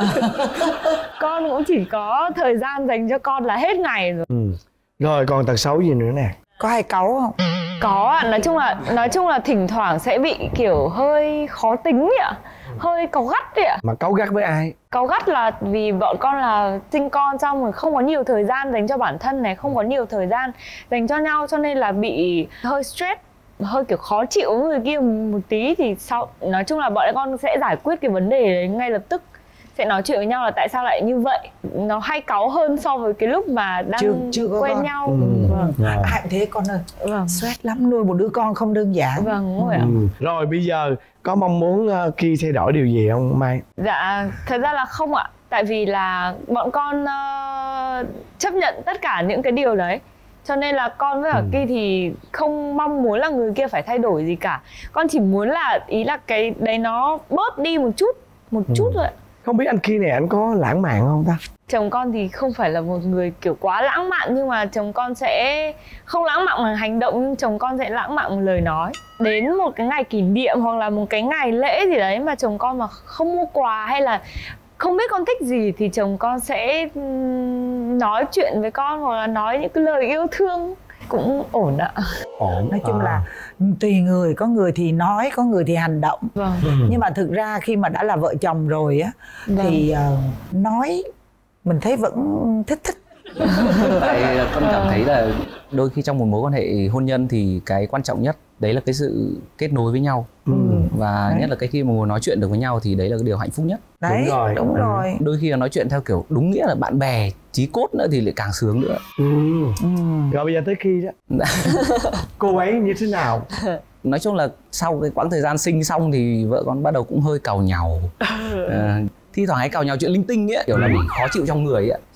Con cũng chỉ có thời gian dành cho con là hết ngày rồi. Rồi còn tật xấu gì nữa nè? Có hay cáu không? Có ạ, nói chung là thỉnh thoảng sẽ bị kiểu hơi khó tính ấy ạ. Hơi cáu gắt ấy ạ. Mà cáu gắt với ai? Cáu gắt là vì bọn con là sinh con xong rồi không có nhiều thời gian dành cho bản thân này, không có nhiều thời gian dành cho nhau, cho nên là bị hơi stress, hơi kiểu khó chịu với người kia một tí. Thì sau nói chung là bọn con sẽ giải quyết cái vấn đề đấy ngay lập tức, sẽ nói chuyện với nhau là tại sao lại như vậy. Nó hay cáu hơn so với cái lúc mà đang chưa có quen con. nhau. Vâng. Ai cũng thế con ơi. Vâng. Stress lắm, nuôi một đứa con không đơn giản. Vâng, đúng rồi ạ. Rồi bây giờ có mong muốn Ki thay đổi điều gì không Mai? Dạ, thật ra là không ạ. Tại vì là bọn con chấp nhận tất cả những cái điều đấy. Cho nên là con với cả Ki thì không mong muốn là người kia phải thay đổi gì cả. Con chỉ muốn là, ý là cái đấy nó bớt đi một chút thôi ạ. Không biết anh Ki này anh có lãng mạn không ta? Chồng con thì không phải là một người kiểu quá lãng mạn, nhưng mà chồng con sẽ không lãng mạn bằng hành động, nhưng chồng con sẽ lãng mạn bằng lời nói. Đến một cái ngày kỷ niệm hoặc là một cái ngày lễ gì đấy mà chồng con mà không mua quà hay là không biết con thích gì thì chồng con sẽ nói chuyện với con hoặc là nói những cái lời yêu thương, cũng ổn ạ. Ổn. Nói chung là tùy người, có người thì nói, có người thì hành động. Vâng. Nhưng mà thực ra khi mà đã là vợ chồng rồi á, thì nói mình thấy vẫn thích. Tại con cảm thấy là đôi khi trong một mối quan hệ hôn nhân thì cái quan trọng nhất đấy là cái sự kết nối với nhau. Và Đấy. nhất là cái khi mà ngồi nói chuyện được với nhau thì đấy là cái điều hạnh phúc nhất. Đấy, đúng rồi. Đôi khi là nói chuyện theo kiểu đúng nghĩa là bạn bè chí cốt nữa thì lại càng sướng nữa. Rồi bây giờ tới Ki đó. Cô ấy như thế nào? Nói chung là sau cái quãng thời gian sinh xong thì vợ con bắt đầu cũng hơi càu nhàu. Thi thoảng hay càu nhàu chuyện linh tinh ấy, kiểu là bị khó chịu trong người ấy.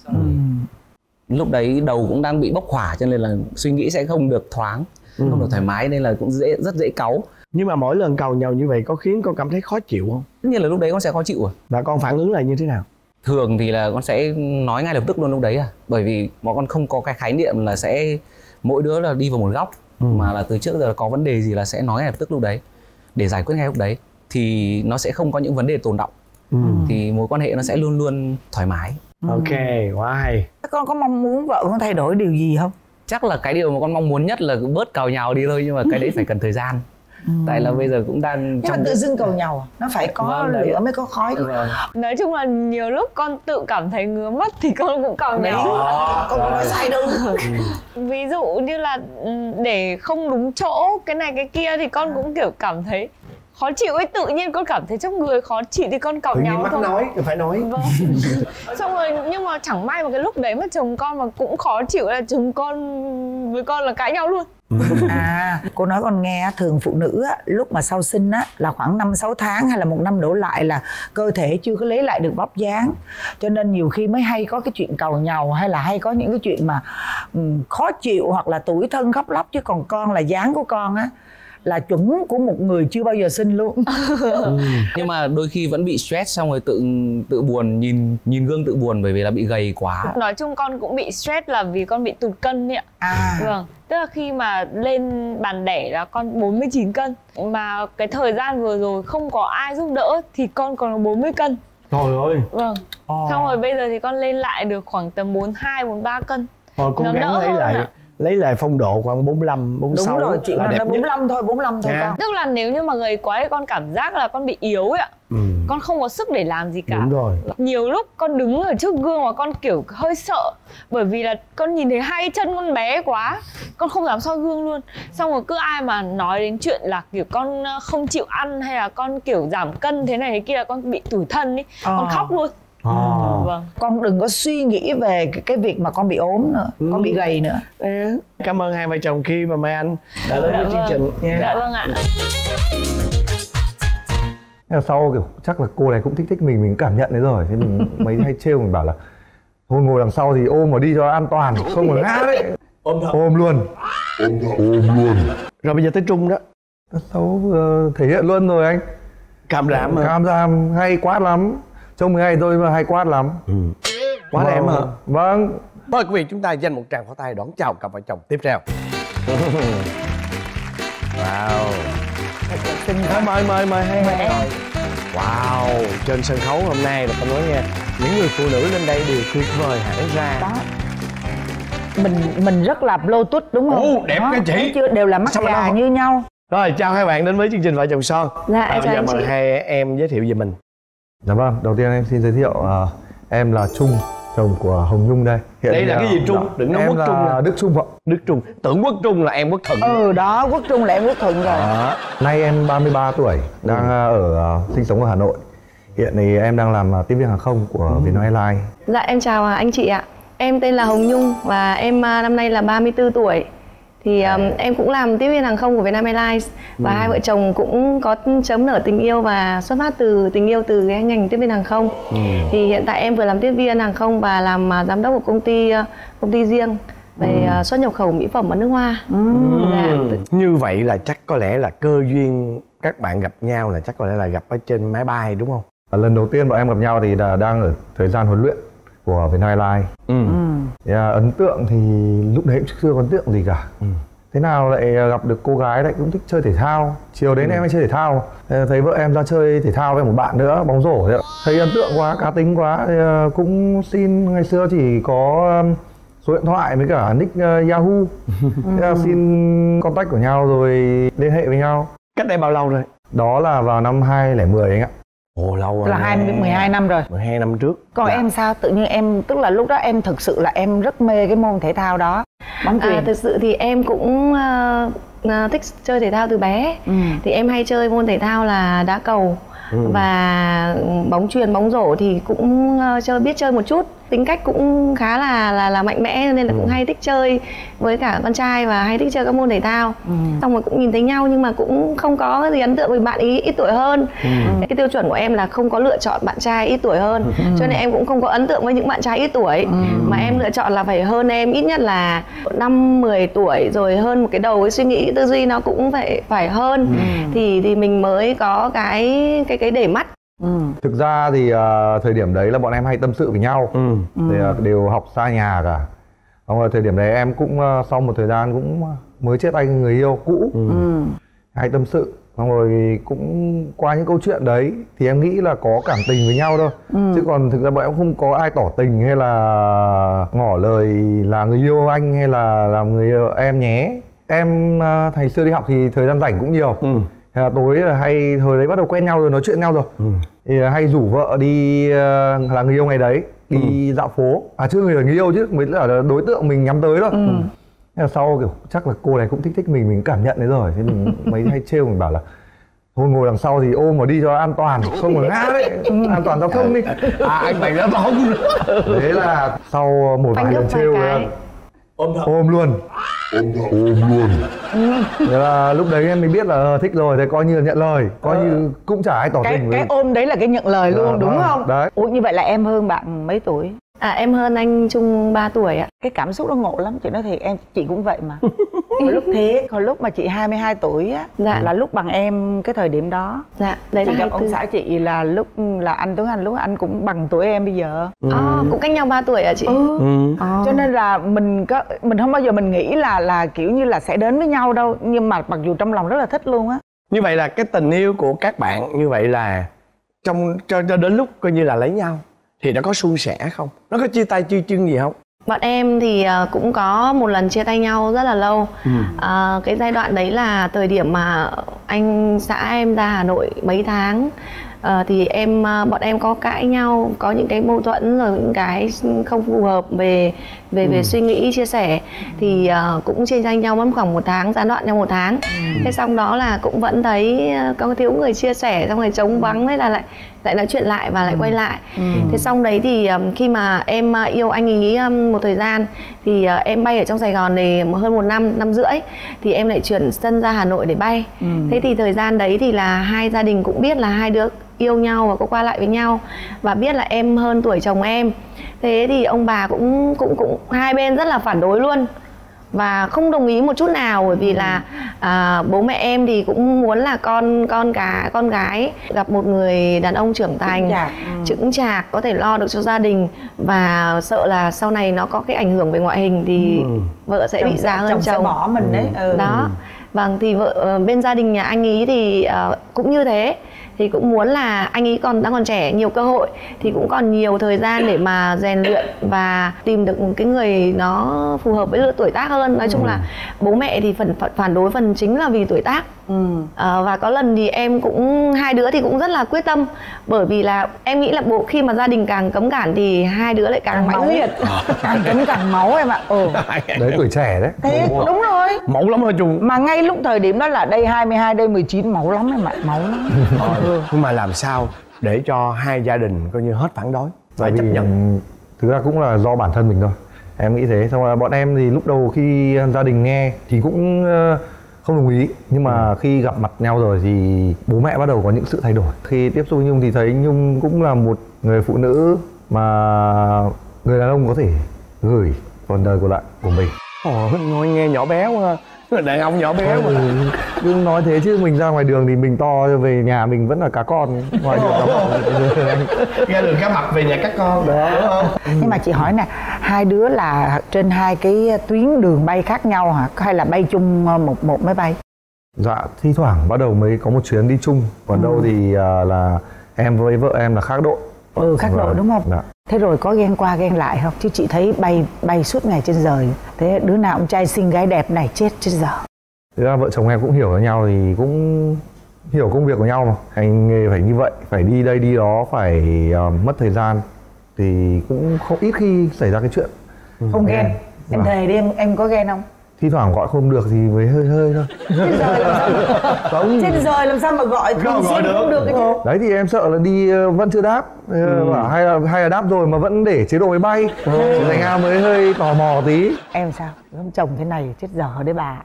Lúc đấy đầu cũng đang bị bốc hỏa cho nên là suy nghĩ sẽ không được thoáng, không được thoải mái, nên là cũng rất dễ cáu. Nhưng mà mỗi lần cầu nhau như vậy có khiến con cảm thấy khó chịu không? Tất nhiên là lúc đấy con sẽ khó chịu rồi. Và con phản ứng lại như thế nào? Thường thì là con sẽ nói ngay lập tức luôn lúc đấy bởi vì bọn con không có cái khái niệm là sẽ mỗi đứa là đi vào một góc, mà là từ trước giờ có vấn đề gì là sẽ nói ngay lập tức lúc đấy để giải quyết ngay lúc đấy, thì nó sẽ không có những vấn đề tồn đọng. Thì mối quan hệ nó sẽ luôn luôn thoải mái. Ok, quá hay. Con có mong muốn vợ con thay đổi điều gì không? Chắc là cái điều mà con mong muốn nhất là bớt càu nhàu đi thôi, nhưng mà cái đấy phải cần thời gian. Tại là bây giờ cũng đang Nhưng mà tự dưng cầu nhau nó phải có lửa mới có khói. Nói chung là nhiều lúc con tự cảm thấy ngứa mắt thì con cũng càu nhàu. Con có nói sai đâu. Ví dụ như là để không đúng chỗ cái này cái kia thì con cũng kiểu cảm thấy khó chịu ấy, tự nhiên con cảm thấy trong người khó chịu thì con càu Tự nhiên nhau mắc thôi. nói thì phải nói. Vâng. Xong rồi nhưng mà chẳng may mà cái lúc đấy mà chồng con mà cũng khó chịu là chồng con với con là cãi nhau luôn. Cô nói con nghe, thường phụ nữ á, lúc mà sau sinh á là khoảng 5-6 tháng hay là 1 năm đổ lại là cơ thể chưa có lấy lại được vóc dáng, cho nên nhiều khi mới hay có cái chuyện cầu nhàu hay là hay có những cái chuyện mà khó chịu hoặc là tủi thân khóc lóc. Chứ còn con là dáng của con á là chuẩn của một người chưa bao giờ sinh luôn. Nhưng mà đôi khi vẫn bị stress xong rồi tự buồn, nhìn gương tự buồn bởi vì là bị gầy quá. Nói chung con cũng bị stress là vì con bị tụt cân ấy ạ. Vâng, tức là khi mà lên bàn đẻ là con 49 cân, mà cái thời gian vừa rồi không có ai giúp đỡ thì con còn 40 cân. Trời ơi. Vâng. Xong rồi bây giờ thì con lên lại được khoảng tầm 42-43 cân. Thôi cố gắng lấy lại phong độ khoảng 45, 46. Đúng rồi, chị là nói đẹp là 45 thôi, 45 thôi con. Tức là nếu như mà gầy quá thì con cảm giác là con bị yếu ấy ạ. Con không có sức để làm gì cả. Đúng rồi. Nhiều lúc con đứng ở trước gương mà con kiểu hơi sợ, bởi vì là con nhìn thấy hai chân con bé quá, con không dám soi gương luôn. Xong rồi cứ ai mà nói đến chuyện là kiểu con không chịu ăn hay là con kiểu giảm cân thế này thế kia là con bị tủi thân ấy, con khóc luôn. Vâng. Con đừng có suy nghĩ về cái việc mà con bị ốm nữa, con bị gầy nữa. Cảm ơn hai vợ chồng Ki và Mai Anh đã đến với chương trình nha. Dạ vâng ạ. Sau kiểu chắc là cô này cũng thích mình cảm nhận đấy rồi, thế mình mấy hay trêu mình bảo là thôi ngồi đằng sau thì ôm mà đi cho an toàn, không mà ngã đấy. Ôm luôn. Rồi bây giờ tới Trung đó. Xấu thể hiện luôn rồi anh. Càm ràm mà. Càm ràm hay quát lắm. Trông 12 tôi mà hay quát lắm. Quá em hả? Vâng. Mời quý vị chúng ta dành một tràng pháo tay đón chào cặp vợ chồng tiếp theo. Wow. Mời hai. Wow, trên sân khấu hôm nay là tôi nói nghe, những người phụ nữ lên đây đều tuyệt vời hẳn ra. Đó. Mình rất là Bluetooth đúng không? Ồ, đẹp cái chị. Chưa đều là mắt gà như nhau. Rồi, chào hai bạn đến với chương trình Vợ Chồng Son. Dạ, em chào bây giờ anh mời chị. hai em giới thiệu về mình. Dạ vâng, đầu tiên em xin giới thiệu em là Trung, chồng của Hồng Nhung đây. Đây là cái gì Trung? Đừng nói Quốc Trung là Đức Trung ạ. Đức Trung, tưởng Quốc Trung là em Quốc Thuận. Đó, Quốc Trung là em Quốc Thuận rồi. Nay em 33 tuổi, đang sinh sống ở Hà Nội. Hiện thì em đang làm tiếp viên hàng không của Vietnam Airlines. Dạ em chào anh chị ạ. Em tên là Hồng Nhung và em năm nay là 34 tuổi. Thì em cũng làm tiếp viên hàng không của Vietnam Airlines. Và hai vợ chồng cũng có chấm nở tình yêu và xuất phát từ tình yêu từ cái ngành tiếp viên hàng không. Thì hiện tại em vừa làm tiếp viên hàng không và làm giám đốc của công ty riêng về xuất nhập khẩu mỹ phẩm ở nước Hoa. Như vậy là chắc có lẽ là cơ duyên các bạn gặp nhau là chắc có lẽ là gặp ở trên máy bay đúng không? Lần đầu tiên bọn em gặp nhau thì là đang ở thời gian huấn luyện của Vietnam Airlines. Ấn tượng thì lúc đấy chưa có ấn tượng gì cả. Thế nào lại gặp được cô gái lại cũng thích chơi thể thao. Chiều đến em hay chơi thể thao. Thấy vợ em ra chơi thể thao với một bạn nữa, bóng rổ đấy. Thấy ấn tượng quá, cá tính quá thì cũng xin. Ngày xưa chỉ có số điện thoại với cả nick Yahoo. Thế là xin contact của nhau rồi liên hệ với nhau. Cách đây bao lâu rồi? Đó là vào năm 2010 anh ạ. Ồ, lâu rồi. Là 12 năm rồi. 12 năm trước. Còn em sao? Tự nhiên em, tức là lúc đó em thực sự là em rất mê cái môn thể thao đó. Bóng chuyền. Thực sự thì em cũng thích chơi thể thao từ bé. Thì em hay chơi môn thể thao là đá cầu và bóng chuyền, bóng rổ thì cũng biết chơi một chút. Tính cách cũng khá là mạnh mẽ nên là cũng hay thích chơi với cả con trai và hay thích chơi các môn thể thao. Xong rồi cũng nhìn thấy nhau nhưng mà cũng không có gì ấn tượng với bạn ý ít tuổi hơn. Cái tiêu chuẩn của em là không có lựa chọn bạn trai ít tuổi hơn. Cho nên em cũng không có ấn tượng với những bạn trai ít tuổi. Mà em lựa chọn là phải hơn em ít nhất là 5-10 tuổi, rồi hơn một cái đầu cái suy nghĩ tư duy nó cũng phải hơn. Thì mình mới có cái để mắt. Thực ra thì thời điểm đấy là bọn em hay tâm sự với nhau. Thì đều học xa nhà cả. Xong rồi thời điểm đấy em cũng sau một thời gian cũng mới chia tay người yêu cũ. Hay tâm sự. Xong rồi cũng qua những câu chuyện đấy thì em nghĩ là có cảm tình với nhau thôi. Chứ còn thực ra bọn em không có ai tỏ tình hay là ngỏ lời là người yêu anh hay là làm người yêu em nhé. Em ngày xưa đi học thì thời gian rảnh cũng nhiều. Thế là tối là hay thời đấy bắt đầu quen nhau rồi, nói chuyện nhau rồi. Thì hay rủ vợ đi là người yêu ngày đấy đi dạo phố. Chưa người yêu chứ mới là đối tượng mình nhắm tới thôi. Thế là sau kiểu chắc là cô này cũng thích mình cảm nhận đấy rồi. Thế mình mới hay trêu, mình bảo là thôi ngồi đằng sau thì ôm vào đi cho an toàn, không phải ngã đấy, an toàn giao thông đi. Anh mày đã bóng. Thế là sau một vài lần trêu ôm luôn. Thế là lúc đấy em mới biết là thích rồi, thế coi như là nhận lời, coi như cũng chả ai tỏ tình. Cái ôm đấy là cái nhận lời luôn đúng không? Đấy. Ủa như vậy là em hơn bạn mấy tuổi? Em hơn anh Trung 3 tuổi ạ. Cái cảm xúc nó ngộ lắm, chị nói thiệt, chị cũng vậy mà. Lúc thế, còn lúc mà chị 22 tuổi á, là lúc bằng em cái thời điểm đó. Dạ, đấy chị là gặp ông xã chị là lúc là anh Tuấn Anh, lúc anh cũng bằng tuổi em bây giờ. Cũng cách nhau 3 tuổi ạ chị. Cho nên là mình không bao giờ mình nghĩ là kiểu như là sẽ đến với nhau đâu, nhưng mà mặc dù trong lòng rất là thích luôn á. Như vậy là cái tình yêu của các bạn như vậy là cho đến lúc coi như là lấy nhau thì nó có suôn sẻ không? Nó có chia tay chia chân gì không? Bọn em thì cũng có một lần chia tay nhau rất là lâu. Cái giai đoạn đấy là thời điểm mà anh xã em ra Hà Nội mấy tháng. Thì bọn em có cãi nhau, có những cái mâu thuẫn rồi những cái không phù hợp về suy nghĩ chia sẻ. Thì cũng chia tay nhau mất khoảng 1 tháng, gián đoạn trong 1 tháng. Thế xong đó là cũng vẫn thấy có thiếu người chia sẻ, xong rồi trống vắng, thế là lại nói chuyện lại và lại quay lại. Thế xong đấy thì khi mà em yêu anh ấy một thời gian thì em bay ở trong Sài Gòn thì hơn 1 năm rưỡi thì em lại chuyển sân ra Hà Nội để bay. Thế thì thời gian đấy thì là hai gia đình cũng biết là hai đứa yêu nhau và có qua lại với nhau và biết là em hơn tuổi chồng em. Thế thì ông bà cũng hai bên rất là phản đối luôn. và không đồng ý một chút nào, bởi vì là bố mẹ em thì cũng muốn là con gái gặp một người đàn ông trưởng thành, chững chạc, có thể lo được cho gia đình, và sợ là sau này nó có cái ảnh hưởng về ngoại hình thì vợ sẽ bị già hơn chồng. Sẽ bỏ mình đấy. Đó. Vâng, thì vợ bên gia đình nhà anh ý thì cũng như thế, thì cũng muốn là anh ấy đang còn trẻ, nhiều cơ hội, thì cũng còn nhiều thời gian để mà rèn luyện và tìm được một cái người nó phù hợp với tuổi tác hơn. Nói chung là bố mẹ thì phản đối phần chính là vì tuổi tác. Và có lần thì em cũng, hai đứa thì cũng rất là quyết tâm, bởi vì là em nghĩ là khi mà gia đình càng cấm cản thì hai đứa lại càng mãnh liệt. Càng cấm càng máu em ạ. Đấy, tuổi trẻ đấy. Thế đúng rồi. Máu lắm hả chú? Mà ngay lúc thời điểm đó là đây 22, đây 19, máu lắm em ạ, máu lắm. Nhưng mà làm sao để cho hai gia đình coi như hết phản đối và chấp nhận? Thực ra cũng là do bản thân mình thôi, em nghĩ thế. Xong rồi bọn em thì lúc đầu khi gia đình nghe thì cũng không đồng ý, nhưng mà khi gặp mặt nhau rồi thì bố mẹ bắt đầu có những sự thay đổi. Khi tiếp xúc với Nhung thì thấy Nhung cũng là một người phụ nữ mà người đàn ông có thể gửi phần đời còn lại của mình. Nói nghe nhỏ bé quá. Đàn ông nhỏ bé mà. Đừng nói thế chứ mình ra ngoài đường thì mình to, về nhà mình vẫn là cá con. Ngoài đường ra đường cá mập, về nhà các con đó, đúng không? Nhưng mà chị hỏi nè, hai đứa là trên hai cái tuyến đường bay khác nhau hả? Hay là bay chung một máy bay? Dạ, thi thoảng bắt đầu mới có một chuyến đi chung. Còn đâu thì là em với vợ em là khác đội. Khác đội đúng không? Dạ. Thế rồi có ghen qua ghen lại không? Chứ chị thấy bay suốt ngày trên trời. Thế đứa nào cũng trai xinh gái đẹp này chết trên giờ. Thực ra vợ chồng em cũng hiểu với nhau, thì cũng hiểu công việc của nhau mà. Hành nghề phải như vậy, phải đi đây đi đó, phải mất thời gian. Thì cũng không ít khi xảy ra cái chuyện không ghen. Em thề đi, em có ghen không? Thi thoảng gọi không được thì mới hơi thôi. Trên trời làm sao mà gọi thường xuyên không được cái chứ. Đấy thì em sợ là đi vẫn chưa đáp, hay là đáp rồi mà vẫn để chế độ máy bay, thành ra mới hơi tò mò tí. Em sao? Ông chồng thế này chết dở đấy bà.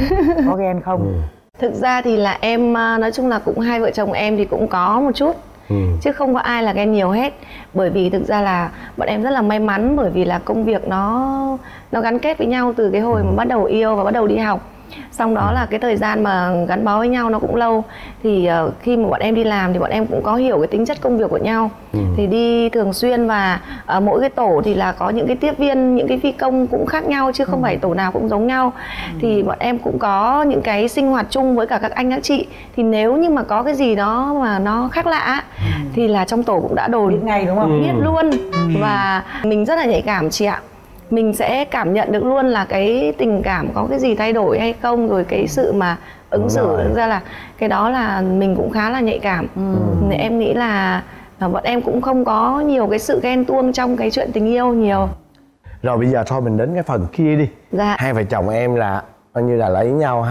Có ghen không? Thực ra thì là em nói chung là cũng hai vợ chồng em thì cũng có một chút. Chứ không có ai là ghen nhiều hết. Bởi vì thực ra là bọn em rất là may mắn, bởi vì là công việc nó gắn kết với nhau từ cái hồi mà bắt đầu yêu và bắt đầu đi học. Xong đó là cái thời gian mà gắn bó với nhau nó cũng lâu. Thì khi mà bọn em đi làm thì bọn em cũng có hiểu cái tính chất công việc của nhau. Thì đi thường xuyên, và mỗi cái tổ thì là có những cái tiếp viên, những cái phi công cũng khác nhau, chứ không phải tổ nào cũng giống nhau. Thì bọn em cũng có những cái sinh hoạt chung với cả các anh các chị. Thì nếu như mà có cái gì đó mà nó khác lạ thì là trong tổ cũng đã đồn. Biết ngay đúng không? Biết luôn. Và mình rất là nhạy cảm chị ạ. Mình sẽ cảm nhận được luôn là cái tình cảm có cái gì thay đổi hay không, rồi cái sự mà ứng xử. Thực ra là cái đó là mình cũng khá là nhạy cảm. Nên em nghĩ là bọn em cũng không có nhiều cái sự ghen tuông trong cái chuyện tình yêu nhiều. Rồi bây giờ thôi mình đến cái phần kia đi. Dạ. Hai vợ chồng em là coi như là lấy nhau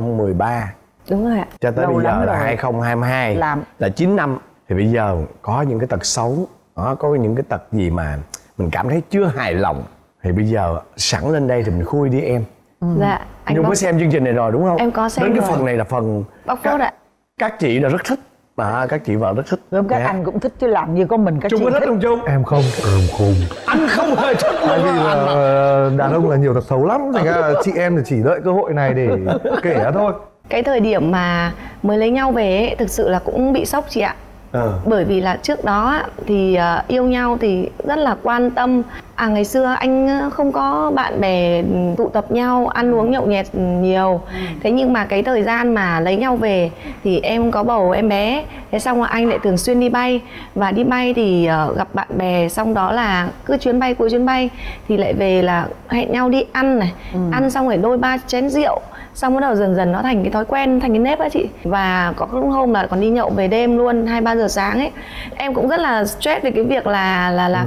2013. Đúng rồi ạ. Cho tới bây giờ là 2022 là 9 năm. Thì bây giờ có những cái tật xấu, có những cái tật gì mà mình cảm thấy chưa hài lòng, thì bây giờ sẵn lên đây thì mình khui đi em. Dạ. Nhung có xem chương trình này rồi đúng không? Em có xem. Đến cái rồi. phần này là phần bóc phốt ạ. Các chị là rất thích. Các chị vợ rất thích. Gồm các anh cũng thích chứ làm như có mình các Trung chị có thích không Trung? Em không. Khùng. Anh không hề thích. Bởi vì là đàn ông là nhiều tật xấu lắm, thành ra là chị em thì chỉ đợi cơ hội này để kể ra thôi. Cái thời điểm mà mới lấy nhau về ấy, thực sự là cũng bị sốc chị ạ. Bởi vì là trước đó thì yêu nhau thì rất là quan tâm. Ngày xưa anh không có bạn bè tụ tập nhau, ăn uống nhậu nhẹt nhiều. Thế nhưng mà cái thời gian mà lấy nhau về thì em có bầu em bé. Thế xong rồi anh lại thường xuyên đi bay. Và đi bay thì gặp bạn bè, xong đó là cứ chuyến bay cuối chuyến bay thì lại về là hẹn nhau đi ăn này. Ăn xong rồi đôi ba chén rượu. Xong bắt đầu dần dần nó thành cái thói quen, thành cái nếp á chị. Và có lúc hôm là còn đi nhậu về đêm luôn, 2-3 giờ sáng ấy. Em cũng rất là stress về cái việc là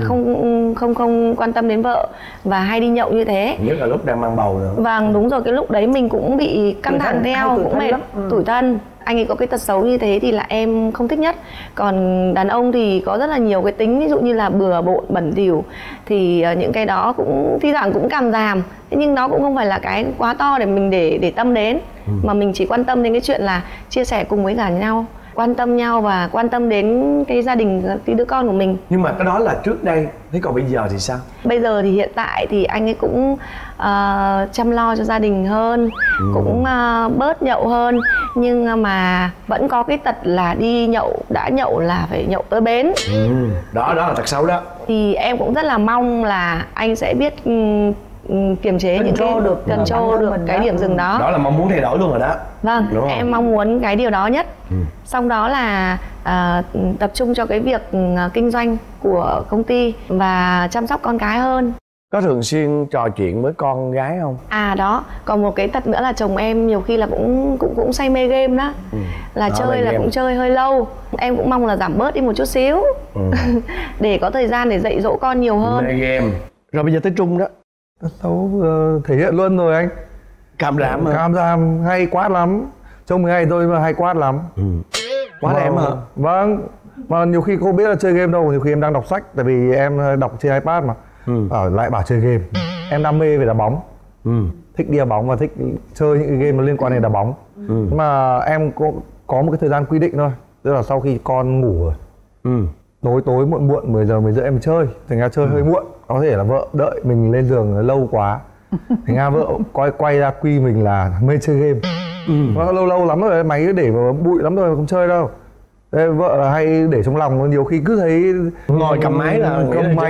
không quan tâm đến vợ và hay đi nhậu như thế. Nhất là lúc đang mang bầu nữa. Vâng, đúng rồi, cái lúc đấy mình cũng bị căng thẳng theo, cũng mệt, tủi thân. Anh ấy có cái tật xấu như thế thì là em không thích nhất. Còn đàn ông thì có rất là nhiều cái tính, ví dụ như là bừa bộn, bẩn thỉu. Thì những cái đó cũng thi thoảng cũng càm ràm. Nhưng nó cũng không phải là cái quá to để mình để tâm đến. Mà mình chỉ quan tâm đến cái chuyện là chia sẻ cùng với cả nhau. quan tâm nhau và quan tâm đến cái gia đình, cái đứa con của mình. Nhưng mà cái đó là trước đây, thế còn bây giờ thì sao? Bây giờ thì hiện tại thì anh ấy cũng chăm lo cho gia đình hơn, cũng bớt nhậu hơn, nhưng mà vẫn có cái tật là đi nhậu, đã nhậu là phải nhậu tới bến. Đó là tật xấu đó. Thì em cũng rất là mong là anh sẽ biết kiềm chế những cái control được cái điểm dừng đó. Đó là mong muốn thay đổi luôn rồi đó. Vâng, em mong muốn cái điều đó nhất. Xong đó là tập trung cho cái việc kinh doanh của công ty và chăm sóc con cái hơn. Có thường xuyên trò chuyện với con gái không? À đó, còn một cái tật nữa là chồng em nhiều khi là cũng say mê game đó. Là chơi là cũng chơi hơi lâu. Em cũng mong là giảm bớt đi một chút xíu. Để có thời gian để dạy dỗ con nhiều hơn. Mê game. Rồi bây giờ tới Trung đó. Tật xấu thể hiện luôn rồi anh. Càm ràm mà. Càm ràm hay quát lắm. Trông hay thôi mà hay quát lắm. Quát em hả? Vâng. Mà nhiều khi cô biết là chơi game đâu, nhiều khi em đang đọc sách. Tại vì em đọc trên iPad mà. Lại bảo chơi game. Em đam mê về đá bóng. Thích đi đá bóng và thích chơi những cái game nó liên quan đến đá bóng. Mà em có một cái thời gian quy định thôi. Tức là sau khi con ngủ rồi, tối muộn 10 giờ 10 rưỡi em chơi, thành ra chơi hơi muộn, có thể là vợ đợi mình lên giường lâu quá, thành ra vợ quay ra quy mình là mê chơi game. Nó lâu lắm rồi, máy để mà bụi lắm rồi không chơi đâu. Thế vợ là hay để trong lòng, nhiều khi cứ thấy ngồi cầm máy là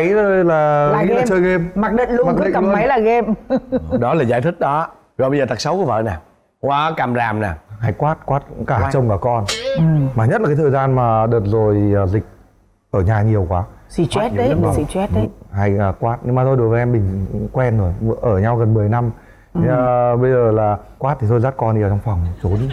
chơi game, mặc định luôn, cứ cầm máy là game. Đó là giải thích đó. Rồi bây giờ tật xấu của vợ nè, quá càm ràm nè, hay quát cả chồng cả con. Mà nhất là cái thời gian mà đợt rồi dịch ở nhà nhiều quá, stress đấy. Hay quát, nhưng mà thôi đối với em mình quen rồi, ở nhau gần 10 năm. Bây giờ là quát thì thôi dắt con đi ở trong phòng trốn đi.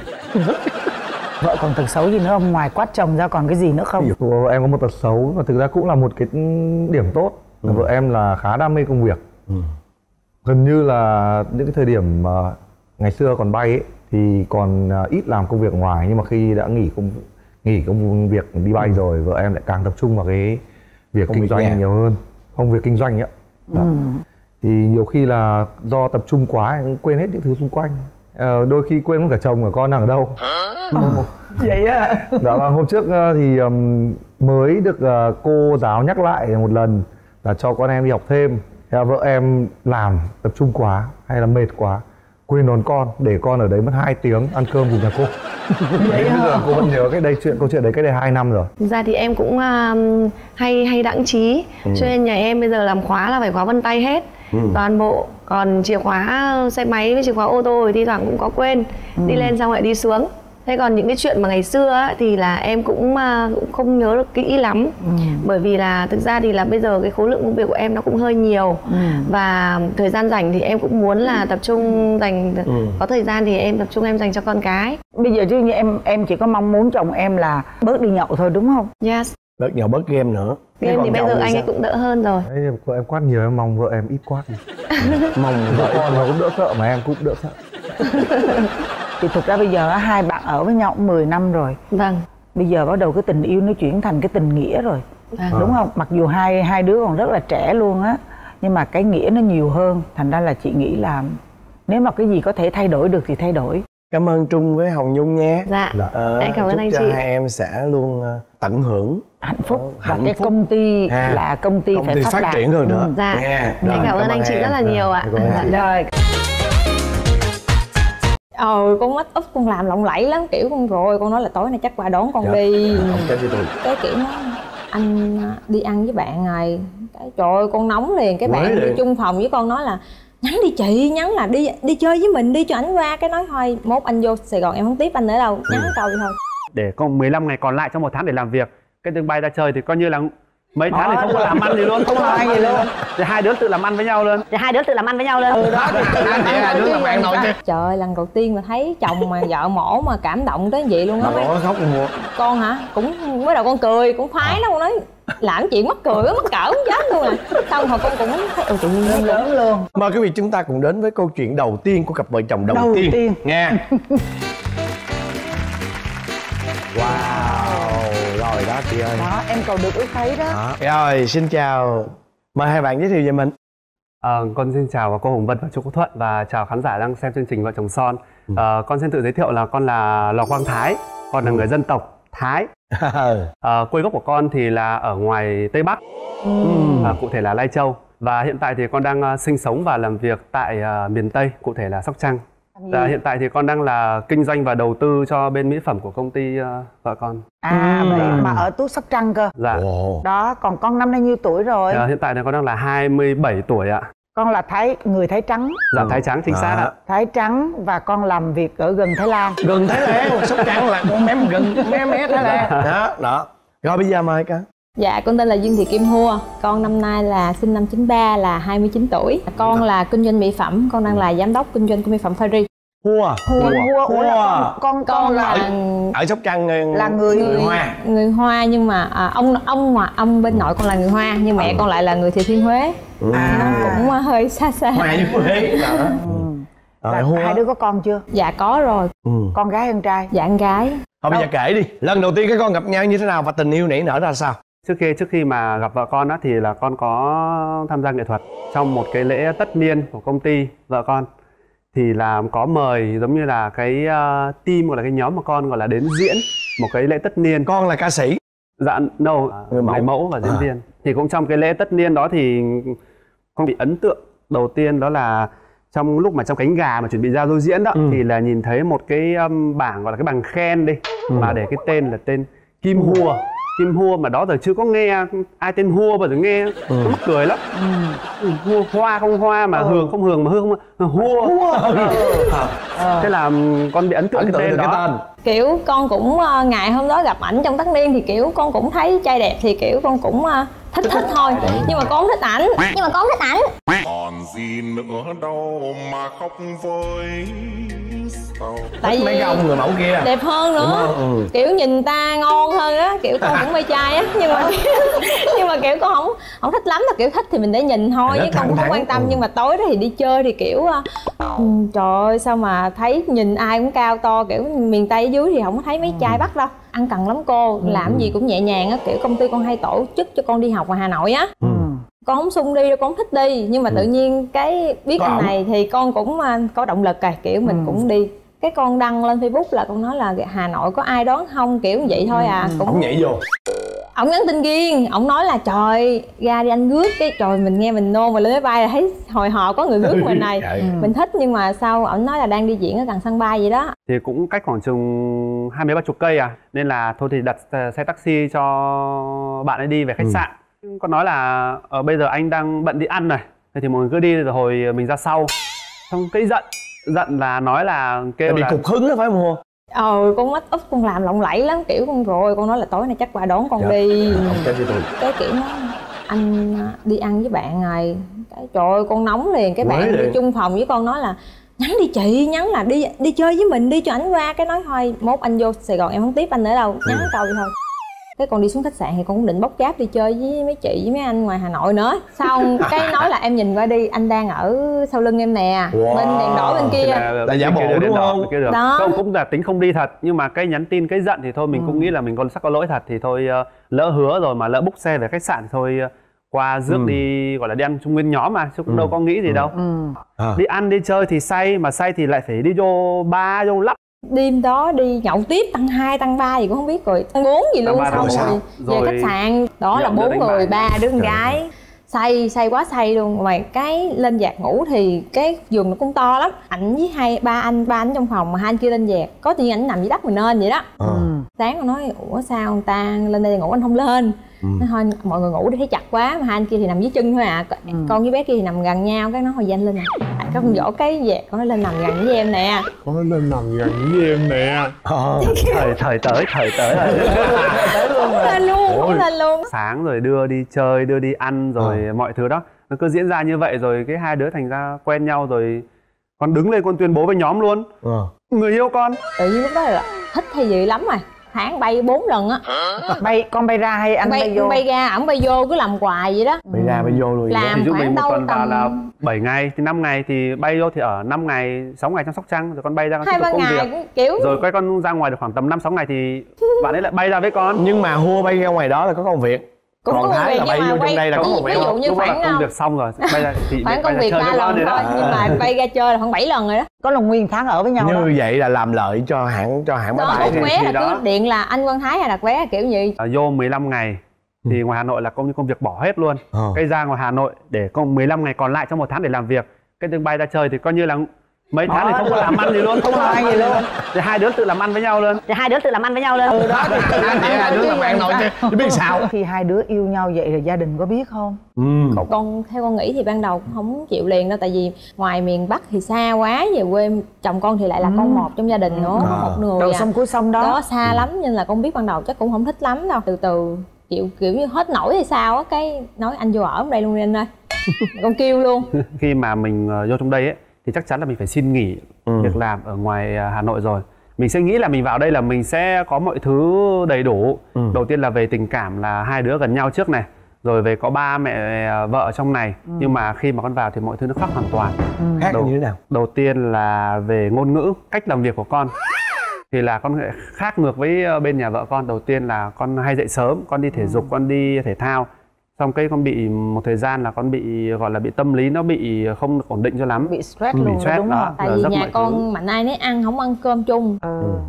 Vợ còn tật xấu gì nữa không? Ngoài quát chồng ra còn cái gì nữa không? Em có một tật xấu mà thực ra cũng là một cái điểm tốt. Vợ em là khá đam mê công việc. Gần như là những cái thời điểm mà ngày xưa còn bay ấy, thì còn ít làm công việc ngoài, nhưng mà khi đã nghỉ công việc đi bay rồi, vợ em lại càng tập trung vào cái việc kinh doanh nhiều hơn, công việc kinh doanh ấy. Thì nhiều khi là do tập trung quá cũng quên hết những thứ xung quanh. Đôi khi quên cả chồng và con đang ở đâu. Vậy á? Dạ vâng, hôm trước thì mới được cô giáo nhắc lại một lần là cho con em đi học thêm. Vợ em làm tập trung quá hay là mệt quá, quên đón con, để con ở đấy mất 2 tiếng ăn cơm cùng nhà cô. Đấy, bây giờ cô vẫn nhớ câu chuyện đấy cách đây 2 năm rồi. Thực ra thì em cũng hay đãng trí, cho nên nhà em bây giờ làm khóa là phải khóa vân tay hết, toàn bộ. Còn chìa khóa xe máy với chìa khóa ô tô thì thi thoảng cũng có quên, đi lên xong lại đi xuống. Thế còn những cái chuyện mà ngày xưa á, thì là em cũng không nhớ được kỹ lắm. Bởi vì là thực ra thì là bây giờ cái khối lượng công việc của em nó cũng hơi nhiều. Và thời gian rảnh thì em cũng muốn là tập trung dành, có thời gian thì em tập trung em dành cho con cái. Bây giờ chứ như em chỉ có mong muốn chồng em là bớt đi nhậu thôi đúng không? Yes. Bớt nhậu, bớt game nữa. Game thì bây giờ anh ấy cũng đỡ hơn rồi. Đấy, em quát nhiều, em mong vợ em ít quát đi. Mong vợ con nó cũng đỡ sợ mà em cũng đỡ sợ. Thì thực ra bây giờ hai bạn ở với nhau cũng 10 năm rồi. Vâng. Bây giờ bắt đầu cái tình yêu nó chuyển thành cái tình nghĩa rồi. Đúng không? Mặc dù hai đứa còn rất là trẻ luôn á, nhưng mà cái nghĩa nó nhiều hơn. Thành ra là chị nghĩ là nếu mà cái gì có thể thay đổi được thì thay đổi. Cảm ơn Trung với Hồng Nhung nha. Dạ. Em cảm ơn anh chị. Chúc cho hai em sẽ luôn tận hưởng hạnh phúc và cái công ty là công ty phải phát triển hơn nữa. Dạ. Em cảm ơn anh chị rất là nhiều ạ. Rồi. Con make up con làm lộng lẫy lắm, kiểu con rồi con nói là tối nay chắc bà đón con đi. Cái kiểu nó anh đi ăn với bạn rồi, cái trời ơi con nóng liền. Cái bạn đi chung phòng với con nói là nhắn đi chị, nhắn là đi chơi với mình đi cho ảnh qua. Cái nói thôi mốt anh vô Sài Gòn em không tiếp anh nữa đâu, nhắn câu vậy thôi. Để còn 15 ngày còn lại trong 1 tháng để làm việc, cái đường bay ra chơi thì coi như là mấy tháng thì không có làm ăn gì luôn, không làm ăn gì luôn. Thì hai đứa tự làm ăn với nhau luôn. Hai đứa làm ăn nồi chứ. Trời ơi, lần đầu tiên mà thấy chồng mà vợ mổ mà cảm động tới vậy luôn á. Nó khóc luôn. Con hả? Cũng mới đầu con cười, cũng khoái lắm, con nói làm chuyện mắc cười mắc cỡ không dám luôn à. Xong rồi con cũng thấy tự nhiên lớn luôn. Mời quý vị chúng ta cùng đến với câu chuyện đầu tiên của cặp vợ chồng đầu tiên nha. Wow, rồi đó chị ơi. Đó, em cầu được ước thấy đó. Rồi, xin chào. Mời hai bạn giới thiệu về mình. Con xin chào cô Hồng Vân và chú Quốc Thuận và chào khán giả đang xem chương trình Vợ Chồng Son. Con xin tự giới thiệu là con là Lò Quang Thái. Con là người dân tộc Thái. Quê gốc của con thì là ở ngoài Tây Bắc, cụ thể là Lai Châu. Và hiện tại thì con đang sinh sống và làm việc tại miền Tây, cụ thể là Sóc Trăng. Hiện tại thì con đang là kinh doanh và đầu tư cho bên mỹ phẩm của công ty vợ con. Vậy mà ở Tuốt Sóc Trăng cơ. Dạ. Đó, còn con năm nay nhiêu tuổi rồi? Hiện tại thì con đang là 27 tuổi ạ. Con là người Thái trắng. Dạ, Thái trắng chính xác ạ. Thái trắng và con làm việc ở gần Thái Lan. Gần Thái Lan, Sóc Trăng là con gần mé Thái Lan. Đó. Rồi bây giờ mời ca. Dạ, con tên là Dương Thị Kim Hua. Con năm nay là sinh năm 93, là 29 tuổi. Con là kinh doanh mỹ phẩm, con đang là giám đốc kinh doanh của mỹ phẩm Paris. Hua là con là ở Sóc Trăng là người Hoa. Người Hoa, nhưng mà ông bên nội con là người Hoa, nhưng mẹ con lại là người Thừa Thiên Huế. Cũng hơi xa. Hoa với Huế. Hai đứa có con chưa? Dạ có rồi. Con gái hay con trai? Dạ con gái. Thôi bây giờ kể đi, lần đầu tiên các con gặp nhau như thế nào và tình yêu nảy nở ra sao? Trước khi mà gặp vợ con á, thì là con có tham gia nghệ thuật trong một cái lễ tất niên của công ty vợ con. Thì là có mời giống như là cái team hoặc là cái nhóm mà con gọi là đến diễn một cái lễ tất niên. Con là ca sĩ? Dạ, người mẫu và diễn viên. Thì cũng trong cái lễ tất niên đó thì con bị ấn tượng đầu tiên đó là trong lúc mà trong cánh gà mà chuẩn bị ra đôi diễn đó, thì là nhìn thấy một cái bảng gọi là cái bằng khen đi, mà để cái tên là tên Kim Hua. Kim Hua mà đó giờ chưa có nghe ai tên Hua bao giờ nghe, nó mắc cười lắm. Hua hoa không hoa mà hường không hường mà hương không Hua. Thế là con bị ấn tượng cái tên đó. Kiểu con cũng ngày hôm đó gặp ảnh trong tất niên thì kiểu con cũng thấy trai đẹp thì kiểu con cũng thích thôi, nhưng mà con không thích ảnh. Còn gì nữa đâu mà khóc với. Tại vì mấy cái ông người mẫu kia đẹp hơn nữa, kiểu nhìn ta ngon hơn á, kiểu con cũng mê trai á, nhưng mà kiểu con không thích lắm, là kiểu thích thì mình để nhìn thôi, chứ con cũng không quan tâm. Nhưng mà tối đó thì đi chơi thì kiểu trời ơi sao mà thấy nhìn ai cũng cao to, kiểu miền Tây ở dưới thì không có thấy mấy trai Bắc đâu. Ăn cần lắm cô, làm gì cũng nhẹ nhàng á, kiểu công ty con hay tổ chức cho con đi học ngoài Hà Nội á. Con không sung đi đâu, con không thích đi, nhưng mà tự nhiên cái biết anh này thì con cũng có động lực rồi, kiểu mình cũng đi. Cái con đăng lên Facebook là con nói là Hà Nội có ai đón không, kiểu vậy thôi à. Cũng nhảy vô. Ổng nhắn tin riêng, ổng nói là trời ra đi anh rước, cái trời mình nghe mình nôn, mà lên máy bay là thấy hồi hộp có người rước mình này. Mình thích, nhưng mà sau ổng nói là đang đi diễn ở gần sân bay vậy đó. Thì cũng cách khoảng chừng 20-30 cây à, nên là thôi thì đặt xe taxi cho bạn ấy đi về khách sạn. Con nói là bây giờ anh đang bận đi ăn này, thì mọi người cứ đi rồi hồi mình ra sau. Xong cái giận là nói là kêu bị là cục hứng đó phải không? Con make up con làm lộng lẫy lắm, kiểu con rồi con nói là tối nay chắc qua đón con đi. Cái kiểu nó anh đi ăn với bạn rồi, cái trời ơi con nóng liền. Cái bạn đi chung phòng với con nói là nhắn đi chị, nhắn là đi chơi với mình đi cho ảnh qua. Cái nói thôi mốt anh vô Sài Gòn em không tiếp anh nữa đâu, nhắn câu vậy thôi. Cái con đi xuống khách sạn thì con cũng định bốc cháp đi chơi với mấy chị với mấy anh ngoài Hà Nội nữa. Xong cái nói là em nhìn qua đi, anh đang ở sau lưng em nè, bên đèn đỏ bên kia. Là giả bộ đúng không? Đó. Không, cũng là tính không đi thật, nhưng mà cái nhắn tin cái giận thì thôi mình cũng nghĩ là mình còn có lỗi thật, thì thôi lỡ hứa rồi mà lỡ book xe về khách sạn thì thôi qua rước đi, gọi là đi ăn chung nguyên nhóm mà, chứ cũng đâu có nghĩ gì đâu. Đi ăn đi chơi thì say, mà say thì lại phải đi vô bar vô lắp. Đêm đó đi nhậu tiếp tăng 2, tăng 3 gì cũng không biết, rồi tăng 4 gì luôn. Xong rồi về khách sạn đó là 4 người, 3 đứa con gái. Say quá say luôn. Mà cái lên dạt ngủ thì cái giường nó cũng to lắm. Ảnh với ba anh trong phòng, mà hai anh kia lên dạt. Có tự nhiên ảnh nằm dưới đất mình nên vậy đó. Sáng con nói ủa sao người ta lên đây ngủ anh không lên. Nói thôi mọi người ngủ đi thấy chặt quá, mà hai anh kia thì nằm dưới chân thôi à. Con với bé kia thì nằm gần nhau. Cái nói thôi anh lên nè. Cái con vỗ cái dạt, con nói lên nằm gần với em nè. Con nói lên nằm gần với em nè. Thời tới lên luôn. Sáng rồi đưa đi chơi, đưa đi ăn rồi mọi thứ đó nó cứ diễn ra như vậy, rồi cái hai đứa thành ra quen nhau, rồi con đứng lên con tuyên bố với nhóm luôn. Người yêu con. Tự nhiên lúc đó là thích hay gì lắm rồi. Tháng bay 4 lần á. Con bay ra hay anh bay vô? Bay ra, ổng bay vô, cứ làm hoài vậy đó. Bay ra bay vô luôn. Làm thì khoảng đâu tầm là 7 ngày thì 5 ngày thì bay vô thì ở 5 ngày 6 ngày trong Sóc Trăng, rồi con bay ra con tiếp tục công việc kiểu... rồi quay con ra ngoài được khoảng tầm 5-6 ngày thì bạn ấy lại bay ra với con. Nhưng mà Hua bay ra ngoài đó là có công việc. cũng còn có công Thái việc là bay nhưng mà vô trong đây là có một ví dụ như lúc đó là khoảng công việc xong rồi bây giờ thì khoảng công việc 3 lần thôi nhưng mà bay ra chơi là khoảng 7 lần rồi đó. Có lần nguyên tháng ở với nhau đó. Như vậy là làm lợi cho hãng máy Đó, bay book vé là cứ điện là anh Quang Thái hay đặt vé kiểu gì. Vô 15 ngày thì ngoài Hà Nội là công việc bỏ hết luôn. Cái ra ngoài Hà Nội để 15 ngày còn lại trong 1 tháng để làm việc. Cái đường bay ra chơi thì coi như là mấy tháng thì không có làm ăn gì luôn, không làm ăn gì luôn. Thì hai đứa tự làm ăn với nhau luôn. Hai đứa tự làm ăn với nhau luôn. Đó thì hai đứa làm ăn thôi chứ biết sao. Khi hai đứa yêu nhau vậy thì gia đình có biết không? Con theo con nghĩ thì ban đầu cũng không chịu liền đâu, tại vì ngoài miền Bắc thì xa quá, về quê chồng con thì lại là con một trong gia đình nữa, một người đầu sông cuối sông đó xa lắm, nên là con biết ban đầu chắc cũng không thích lắm đâu. Từ từ kiểu như hết nổi hay sao á, cái nói anh vô ở đây luôn đi anh ơi. Con kêu luôn. Khi mà mình vô trong đây ấy thì chắc chắn là mình phải xin nghỉ việc làm ở ngoài Hà Nội rồi. Mình sẽ nghĩ là mình vào đây là mình sẽ có mọi thứ đầy đủ. Đầu tiên là về tình cảm là hai đứa gần nhau trước này, rồi về có ba mẹ vợ ở trong này. Nhưng mà khi mà con vào thì mọi thứ nó khác hoàn toàn. Khác như thế nào? Đầu tiên là về ngôn ngữ, cách làm việc của con thì là con khác ngược với bên nhà vợ con. Đầu tiên là con hay dậy sớm, con đi thể dục, con đi thể thao. Xong cái con bị một thời gian là con bị gọi là bị tâm lý nó bị không ổn định cho lắm, bị stress luôn, bị stress đúng đó. không? Tại vì nhà con mạnh ai nấy ăn, không ăn cơm chung.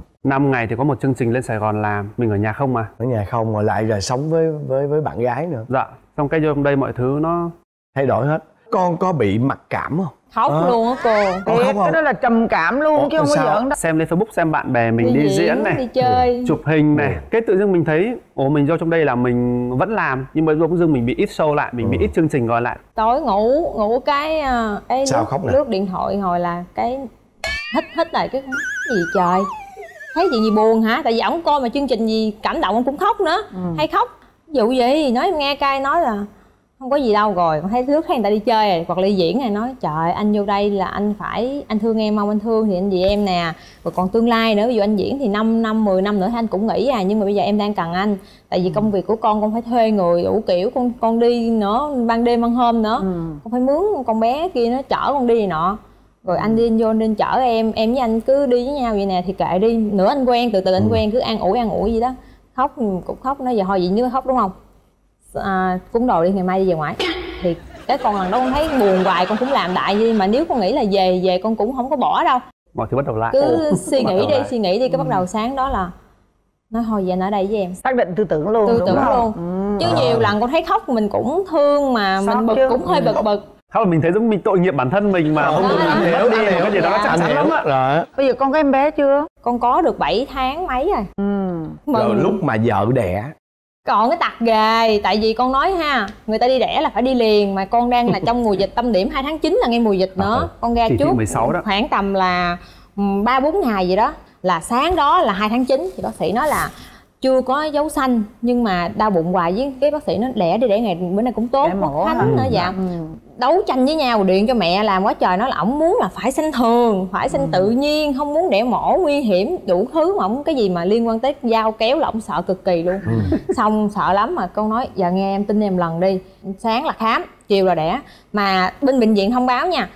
5 ngày thì có một chương trình lên Sài Gòn làm, mình ở nhà không mà. Ở nhà không mà lại rồi sống với bạn gái nữa. Dạ, xong cái vô trong đây mọi thứ nó thay đổi hết. Con có bị mặc cảm không? Khóc luôn á cô. Cái đó là trầm cảm luôn chứ không có giỡn đâu. Xem lên Facebook xem bạn bè mình đi diễn này, đi chơi, chụp hình này. Cái tự dưng mình thấy mình vô trong đây là mình vẫn làm, nhưng mà bỗng dưng mình bị ít show lại, mình bị ít chương trình gọi lại. Tối ngủ cái sao khóc nè? lướt điện thoại hồi là cái hít lại cái gì trời, thấy chuyện gì buồn hả? Tại vì ổng coi mà chương trình gì cảm động ông cũng khóc nữa. Hay khóc vụ gì nói em nghe cay, nói là không có gì đâu, rồi con thấy nước thấy người ta đi chơi rồi hoặc là đi diễn này, nói trời anh vô đây là anh thương em không, anh thương thì anh vì em nè, rồi còn tương lai nữa, ví dụ anh diễn thì 5 năm 10 năm nữa anh cũng nghỉ nhưng mà bây giờ em đang cần anh, tại vì công việc của con phải thuê người đủ kiểu, con đi nữa ban đêm ban hôm nữa, con phải mướn con bé kia nó chở con đi nọ, rồi anh đi vô nên chở em với anh cứ đi với nhau vậy nè thì kệ đi, nữa anh quen, từ từ anh quen, cứ an ủi gì đó. Khóc cũng khóc, nói giờ thôi vậy nếu khóc đúng không, cúng đồ đi ngày mai đi về ngoại. Thì cái con lần đó con thấy buồn hoài, con cũng làm đại đi, mà nếu con nghĩ là về con cũng không có bỏ đâu, mọi thứ bắt đầu lại, cứ suy nghĩ đi cái bắt đầu sáng đó là nói thôi về anh ở đây với em, xác định tư tưởng luôn, tư tưởng luôn. Chứ nhiều lần con thấy khóc mình cũng thương mà mình bực cũng hơi bực. Không là mình thấy giống mình tội nghiệp bản thân mình mà không được mình hiểu đi một cái gì đó chắc chắn lắm ạ. Rồi bây giờ con có em bé chưa? Con có được 7 tháng mấy rồi. Rồi lúc mà vợ đẻ còn cái tật gề, tại vì con nói ha, người ta đi đẻ là phải đi liền, mà con đang là trong mùa dịch, tâm điểm 2 tháng 9 là ngay mùa dịch nữa. Con ra trước 16 đó. khoảng tầm là 3-4 ngày gì đó, là sáng đó là 2 tháng 9 thì bác sĩ nói là chưa có dấu xanh, nhưng mà đau bụng hoài, với cái bác sĩ nó đẻ đi đẻ ngày bữa nay cũng tốt, Quốc Khánh nữa dạ. Đấu tranh với nhau, điện cho mẹ làm quá trời, nói là ổng muốn là phải sinh thường, phải sinh tự nhiên, không muốn đẻ mổ nguy hiểm đủ thứ, mà ổng cái gì mà liên quan tới dao kéo là ổng sợ cực kỳ luôn. Xong sợ lắm, mà con nói giờ nghe em tin em lần đi, sáng là khám, chiều là đẻ, mà bên bệnh viện thông báo nha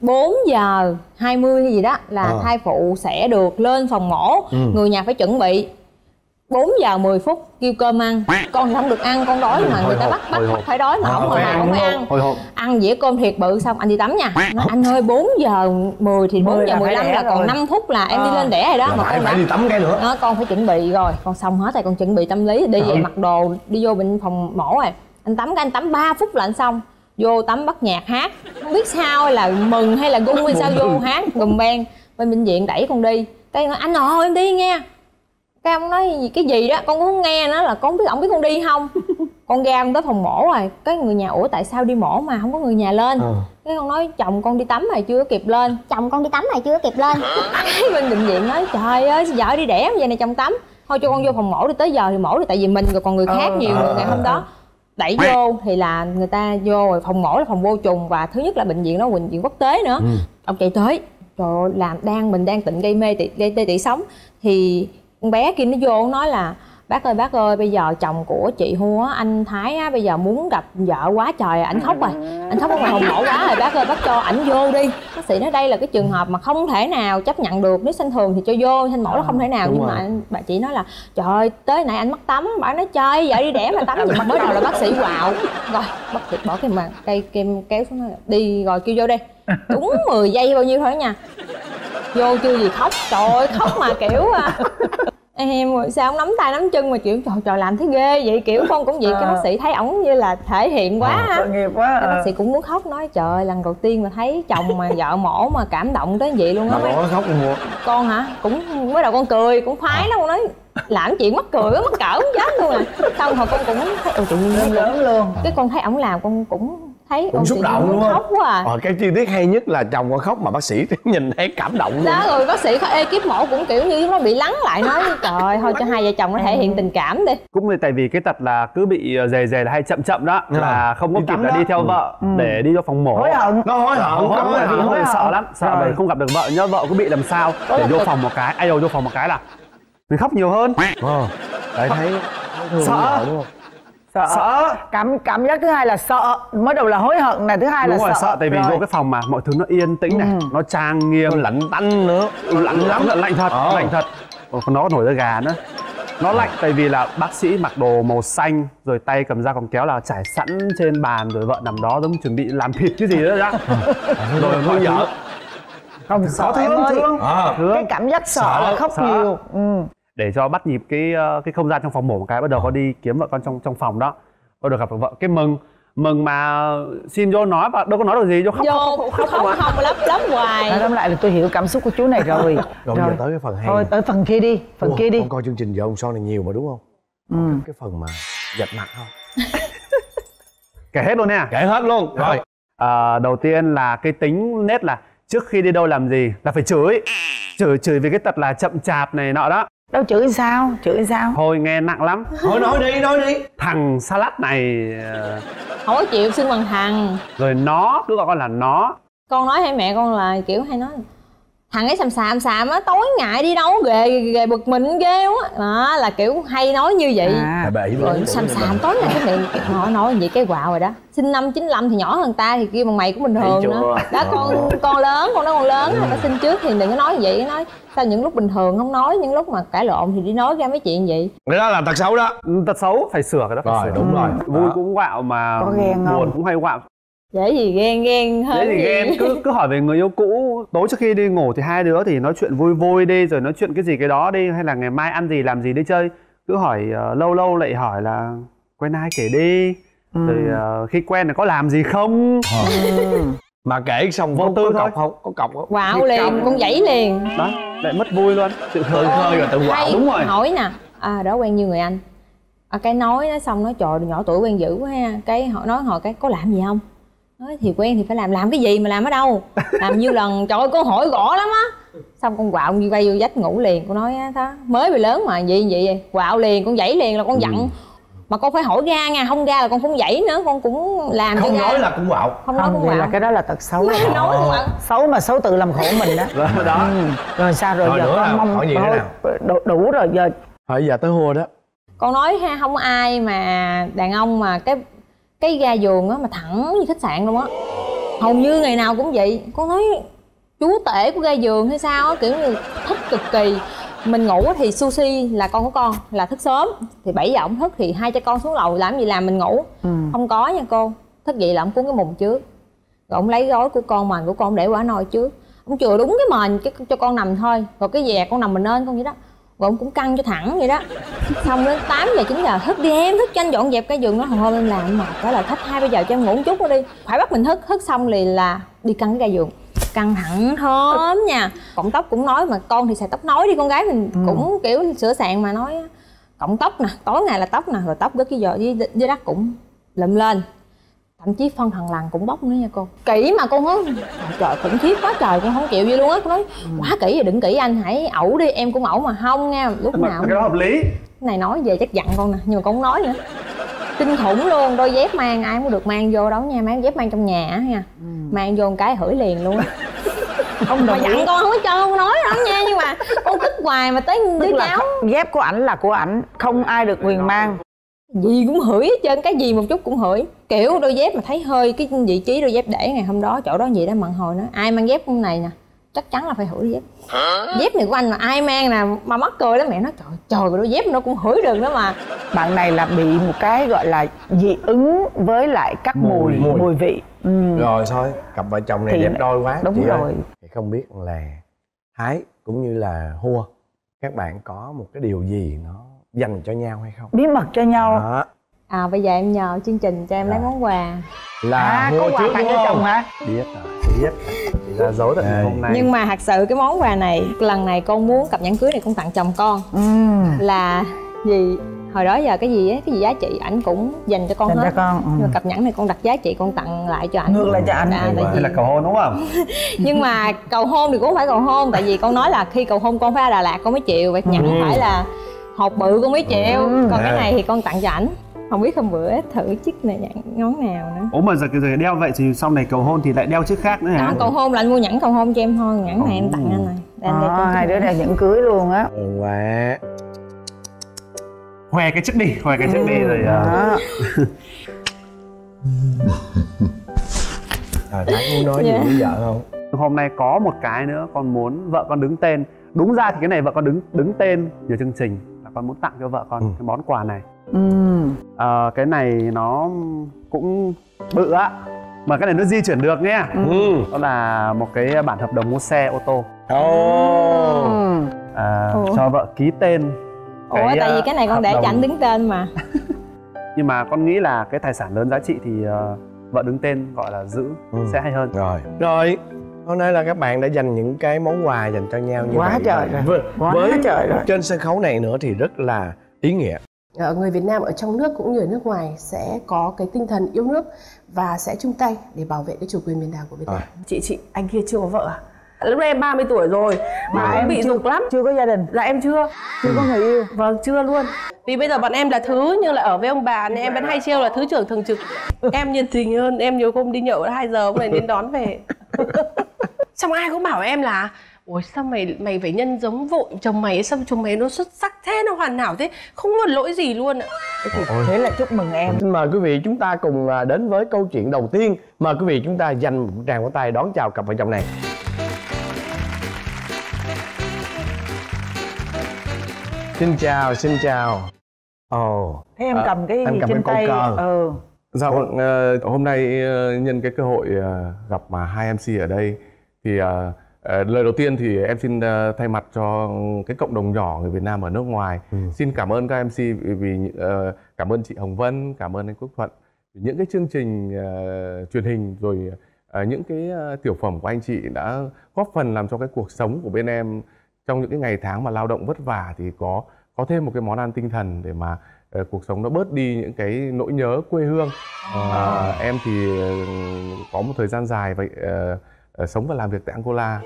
4:20 hay gì đó là thai phụ sẽ được lên phòng mổ, người nhà phải chuẩn bị 4:10 kêu cơm ăn, con không được ăn, con đói mà người ta bắt phải đói mà ổng không phải ăn. Ăn dĩa cơm thiệt bự xong anh đi tắm nha. Nói anh ơi 4:10 thì 4:15 là còn 5 phút là em đi lên đẻ rồi đó, mà con phải đi tắm cái nữa. Đó, con phải chuẩn bị rồi, con xong hết rồi, con chuẩn bị tâm lý đi về mặc đồ đi vô bệnh phòng mổ rồi. Anh tắm cái anh tắm 3 phút là anh xong. Vô tắm bắt nhạc hát, không biết sao là mừng hay là gung hay sao vô hát gùm beng. Bên bệnh viện đẩy con đi, cái nói anh em đi nghe. Cái ông nói cái gì đó con cũng không nghe nữa, là con không biết ổng biết con đi không. Con ra con tới phòng mổ rồi, cái người nhà ủa tại sao đi mổ mà không có người nhà lên. Cái con nói chồng con đi tắm rồi chưa kịp lên. Chồng con đi tắm rồi chưa kịp lên. Cái bên bệnh viện nói trời ơi vợ đi đẻ vậy này chồng tắm, thôi cho con vô phòng mổ đi, tới giờ thì mổ đi, tại vì mình rồi còn người khác nhiều người ngày hôm đó. Đẩy vô thì là người ta vô rồi, phòng mổ là phòng vô trùng, và thứ nhất là bệnh viện đó bệnh viện quốc tế nữa. Ông chạy tới, trời ơi, làm mình đang tịnh gây tê tị sống thì con bé kia nó vô nói là bác ơi bây giờ chồng của chị Hu á, anh Thái á, bây giờ muốn gặp vợ quá trời, ảnh khóc rồi, ảnh khóc ở ngoài hùng hổ quá rồi, bác ơi bác cho ảnh vô đi. Bác sĩ nói đây là cái trường hợp mà không thể nào chấp nhận được, nếu sinh thường thì cho vô, sinh mổ là không thể nào. Nhưng mà bà chị nói là trời ơi tới nãy anh mất tắm, bà nói chơi vợ đi đẻ mà tắm gì. Mới đầu là bác sĩ quạo rồi bác sĩ bỏ cái màn cây kem kéo xuống nói đi rồi kêu vô đi, đúng 10 giây bao nhiêu thôi nha, vô chưa gì khóc, trời ơi khóc mà kiểu em sao ông nắm tay nắm chân mà kiểu trời làm thấy ghê vậy, kiểu con cũng vậy. Cái bác sĩ thấy ổng như là thể hiện quá tội nghiệp quá. Cái bác sĩ cũng muốn khóc, nói trời lần đầu tiên mà thấy chồng mà vợ mổ mà cảm động tới vậy luôn á. Con khóc luôn. Con hả, cũng mới đầu con cười cũng phái lắm, con nói làm chuyện mắc cười mắc cỡ không chết luôn à. Xong rồi con cũng thấy tự nhiên lớn luôn. Cái con thấy ổng làm con cũng thấy cũng xúc động đúng không? Khóc quá à. Cái chi tiết hay nhất là chồng con khóc mà bác sĩ nhìn thấy cảm động luôn. Đó rồi bác sĩ ekip mổ cũng kiểu như nó bị lắng lại, nói trời thôi cho hai vợ chồng nó thể hiện tình cảm đi. Cũng tại vì cái tật là cứ bị dề là hay chậm đó, là không có kịp là đi theo vợ để đi cho phòng mổ. Hối hận. Nó hối hận. Sợ lắm, sợ vậy không gặp được vợ nhớ vợ cứ bị làm sao để vô phòng một cái, ai đầu vô phòng một cái là mình khóc nhiều hơn. Tại thấy sợ đúng không? Sợ. Cảm giác thứ hai là sợ, mới đầu là hối hận này, thứ hai đúng là rồi, sợ tại vì vô cái phòng mà mọi thứ nó yên tĩnh này, nó trang nghiêm, nó lạnh tanh nữa, lạnh lắm, lạnh thật, lạnh thật. Nó có nổi da gà nữa. Nó lạnh tại vì là bác sĩ mặc đồ màu xanh, rồi tay cầm dao cầm kéo là trải sẵn trên bàn, rồi vợ nằm đó giống chuẩn bị làm thịt cái gì đó ra. Rồi nuôi vợ. Không sợ em ơi. Cái cảm giác sợ là khóc nhiều. Để cho bắt nhịp cái không gian trong phòng mổ một cái, bắt đầu có đi kiếm vợ con trong phòng đó, bắt đầu gặp được vợ, cái mừng mà xin vô nói và đâu có nói được gì, vô khóc lấp hoài. Tóm lại là tôi hiểu cảm xúc của chú này rồi. Rồi giờ tới cái phần hay. Thôi tới phần kia đi, kia đi. Con coi chương trình Vợ Ông Son này nhiều mà đúng không? Cái phần mà dạch mặt không? Kể hết luôn nha. Kể hết luôn. Rồi. Đầu tiên là cái tính nết là trước khi đi đâu làm gì là phải chửi vì cái tật là chậm chạp này nọ đó. Đâu chửi sao? Thôi nghe nặng lắm. Thôi nói đi. Thằng salad này không có chịu xưng bằng thằng. Rồi nó, cứ gọi con là nó. Con nói hay mẹ con là kiểu hay nói thằng ấy xàm á, tối ngại đi đâu ghê bực mình ghê quá. Đó là kiểu hay nói như vậy. Rồi xàm tối ngày cái miệng nói vậy cái quạo rồi đó. Sinh năm 95 thì nhỏ hơn ta thì kêu bằng mày cũng bình thường nữa. Đó con lớn, con nói con lớn ta sinh trước thì đừng có nói vậy, nói sao những lúc bình thường không nói, những lúc mà cãi lộn thì đi nói ra mấy chuyện vậy. Cái đó là tật xấu đó. Tật xấu phải sửa cái đó. Rồi đúng rồi. Vui cũng quạo mà buồn cũng hay quạo. Dễ gì ghen hơn. Dễ gì ghen, cứ hỏi về người yêu cũ. Tối trước khi đi ngủ thì hai đứa thì nói chuyện vui đi, rồi nói chuyện cái gì cái đó đi, hay là ngày mai ăn gì làm gì đi chơi. Cứ hỏi lâu lại hỏi là quen ai kể đi. Rồi khi quen là có làm gì không. Mà kể xong vô tư thôi. Có cọc không? Quạo liền, con dãy liền. Đó, lại mất vui luôn. Tự khơi rồi tự quạo. Đúng rồi. Hỏi nè, đó quen như người anh. Cái nói xong nói trời nhỏ tuổi quen dữ quá ha. Cái họ nói cái có làm gì không? Nói thì quen thì phải làm cái gì mà làm ở đâu. Làm nhiêu lần, trời ơi con hỏi gõ lắm á. Xong con quạo như vay vô vách ngủ liền. Con nói đó, mới bị lớn mà vậy quạo liền, con dãy liền là con giận. Mà con phải hỏi ra nha, không ra là con cũng dãy nữa, con cũng làm không cho nói ra. là cũng quạo. Không nói cũng quạo. Là cái đó là tật xấu. Nói cũng quạo. Xấu mà xấu tự làm khổ mình đó. Đó. Rồi sao rồi giờ con mong hỏi gì nữa nào? Đủ rồi giờ. Hỏi giờ tới Hua đó. Con nói ha, không ai mà đàn ông mà cái ga giường á mà thẳng như khách sạn luôn á. Hầu như ngày nào cũng vậy. Con nói chú tể của ga giường hay sao á, kiểu như thích cực kỳ. Mình ngủ thì sushi là con của con là thức sớm, thì 7 giờ ổng thức thì hai cha con xuống lầu làm gì làm mình ngủ. Không có nha cô, thức dậy là ổng cuốn cái mùng trước, rồi ổng lấy gối của con, mền của con để quả nồi trước, ổng chừa đúng cái mền cho con nằm thôi, rồi cái dè con nằm mình lên con vậy đó, rồi ổng cũng căng cho thẳng vậy đó. Xong đến 8 giờ 9 giờ thức đi em, thức cho anh dọn dẹp cái giường. Nó thôi em làm mà đó là thích 2-3 giờ cho em ngủ một chút nữa đi, phải bắt mình thức xong liền là đi căng cái ga giường, căng thẳng thơm nha. Cọng tóc cũng nói, mà con thì xài tóc nối đi, con gái mình cũng kiểu sửa soạn mà nói cọng tóc nè, tối ngày là tóc nè, rồi tóc rớt dưới đất cũng lụm lên, thậm chí phân thằng lằn cũng bóc nữa nha cô. Kỹ mà con nói trời khủng khiếp quá trời, con không chịu gì luôn á. Con nói quá kỹ rồi, đừng kỹ anh, hãy ẩu đi, em cũng ẩu mà không nha, lúc nào cái đó hợp lý. Cái này nói về chắc giận con nè, nhưng mà con không nói nữa. Kinh khủng luôn, đôi dép mang ai cũng được mang vô đâu nha, mang dép mang trong nhà á nha. Mang vô một cái hửi liền luôn á. Ông mà dặn con không có cho con nói đâu nha, nhưng mà con tức hoài mà tới Tức đứa là cháu. dép của ảnh là của ảnh, không ai được quyền mang. Gì cũng hửi hết trơn, cái gì một chút cũng hửi. Kiểu đôi dép mà thấy hơi cái vị trí đôi dép để ngày hôm đó chỗ đó gì đó mặn hồi nữa, ai mang dép hôm này nè chắc chắn là phải hửi dép. Dép này của anh mà ai mang nè mà mắc cười lắm, mẹ nói trời đôi dép nó cũng hửi được đó mà. Bạn này là bị một cái gọi là dị ứng với lại các mùi vị. Rồi thôi, cặp vợ chồng này Thì đẹp đôi quá. đúng chị rồi. ơi. Thì không biết là Thái cũng như là Hua, các bạn có một cái điều gì nó dành cho nhau hay không? Bí mật cho nhau. Đó. Bây giờ em nhờ chương trình cho em lấy món quà. Là có Hua quà trước tặng đúng cho không? chồng hả? Biết thì ra dối tận hôm nay. Nhưng mà thật sự cái món quà này lần này con muốn cặp nhẫn cưới này con tặng chồng con. Là gì? Hồi đó giờ cái gì giá trị ảnh cũng dành cho con Dành hết. cho con. Nhưng mà cặp nhẫn này con đặt giá trị con tặng lại cho ảnh. Ngược lại cho ảnh. Đây là cầu hôn đúng không? Nhưng mà cầu hôn thì cũng không phải cầu hôn, tại vì con nói là khi cầu hôn con phải ra Đà Lạt con mới chịu, vậy nhẫn phải là hộp bự con mới chịu. Còn cái này thì con tặng cho ảnh. Không biết hôm bữa thử chiếc này ngón nào nữa. Ủa mà giờ đeo vậy thì sau này cầu hôn thì lại đeo chiếc khác nữa hả? Cầu hôn là anh mua nhẫn cầu hôn cho em thôi, nhẫn này em tặng anh này. Hai đứa đeo nhẫn cưới luôn á. Quá. Khoe cái chiếc đi rồi. Thái muốn nói gì với vợ không? Hôm nay có một cái nữa con muốn vợ con đứng tên. Đúng ra thì cái này vợ con đứng tên nhiều chương trình là con muốn tặng cho vợ con cái món quà này. Cái này nó cũng bự á, mà cái này nó di chuyển được nhé. Đó là một cái bản hợp đồng mua xe ô tô. Cho vợ ký tên. Tại vì cái này con để cho anh đứng tên mà. Nhưng mà con nghĩ là cái tài sản lớn giá trị thì vợ đứng tên gọi là giữ sẽ hay hơn. Rồi hôm nay là các bạn đã dành những cái món quà dành cho nhau như quá vậy trời rồi. Với trên sân khấu này nữa thì rất là ý nghĩa. Người Việt Nam ở trong nước cũng như ở nước ngoài sẽ có cái tinh thần yêu nước và sẽ chung tay để bảo vệ cái chủ quyền biển đảo của Việt Nam. Chị anh kia chưa có vợ à? Lúc đây em 30 tuổi rồi mà em bị dục lắm. Chưa có gia đình? Dạ em chưa có người yêu. Vâng, chưa luôn. Vì bây giờ bọn em là thứ, nhưng là ở với ông bà nên em vẫn hay trêu là thứ trưởng thường trực. Em nhiệt tình hơn, em nhiều hôm đi nhậu 2 giờ ông này đến đón về. Xong ai cũng bảo em là ôi sao mày phải nhân giống vội chồng mày, sao chồng mày nó xuất sắc thế, nó hoàn hảo thế, không có lỗi gì luôn ạ. Thế là chúc mừng em. Xin mời quý vị chúng ta cùng đến với câu chuyện đầu tiên. Mời quý vị chúng ta dành một tràng vỗ tay đón chào cặp vợ chồng này. Xin chào. Thế em cầm cái gì trên tay? Dạ vâng, hôm nay nhân cái cơ hội gặp mà hai MC ở đây thì lời đầu tiên thì em xin thay mặt cho cái cộng đồng nhỏ người Việt Nam ở nước ngoài xin cảm ơn các MC vì cảm ơn chị Hồng Vân, cảm ơn anh Quốc Thuận vì những cái chương trình truyền hình rồi những cái tiểu phẩm của anh chị đã góp phần làm cho cái cuộc sống của bên em trong những cái ngày tháng mà lao động vất vả thì có thêm một cái món ăn tinh thần để mà cuộc sống nó bớt đi những cái nỗi nhớ quê hương. Em thì có một thời gian dài vậy sống và làm việc tại Angola.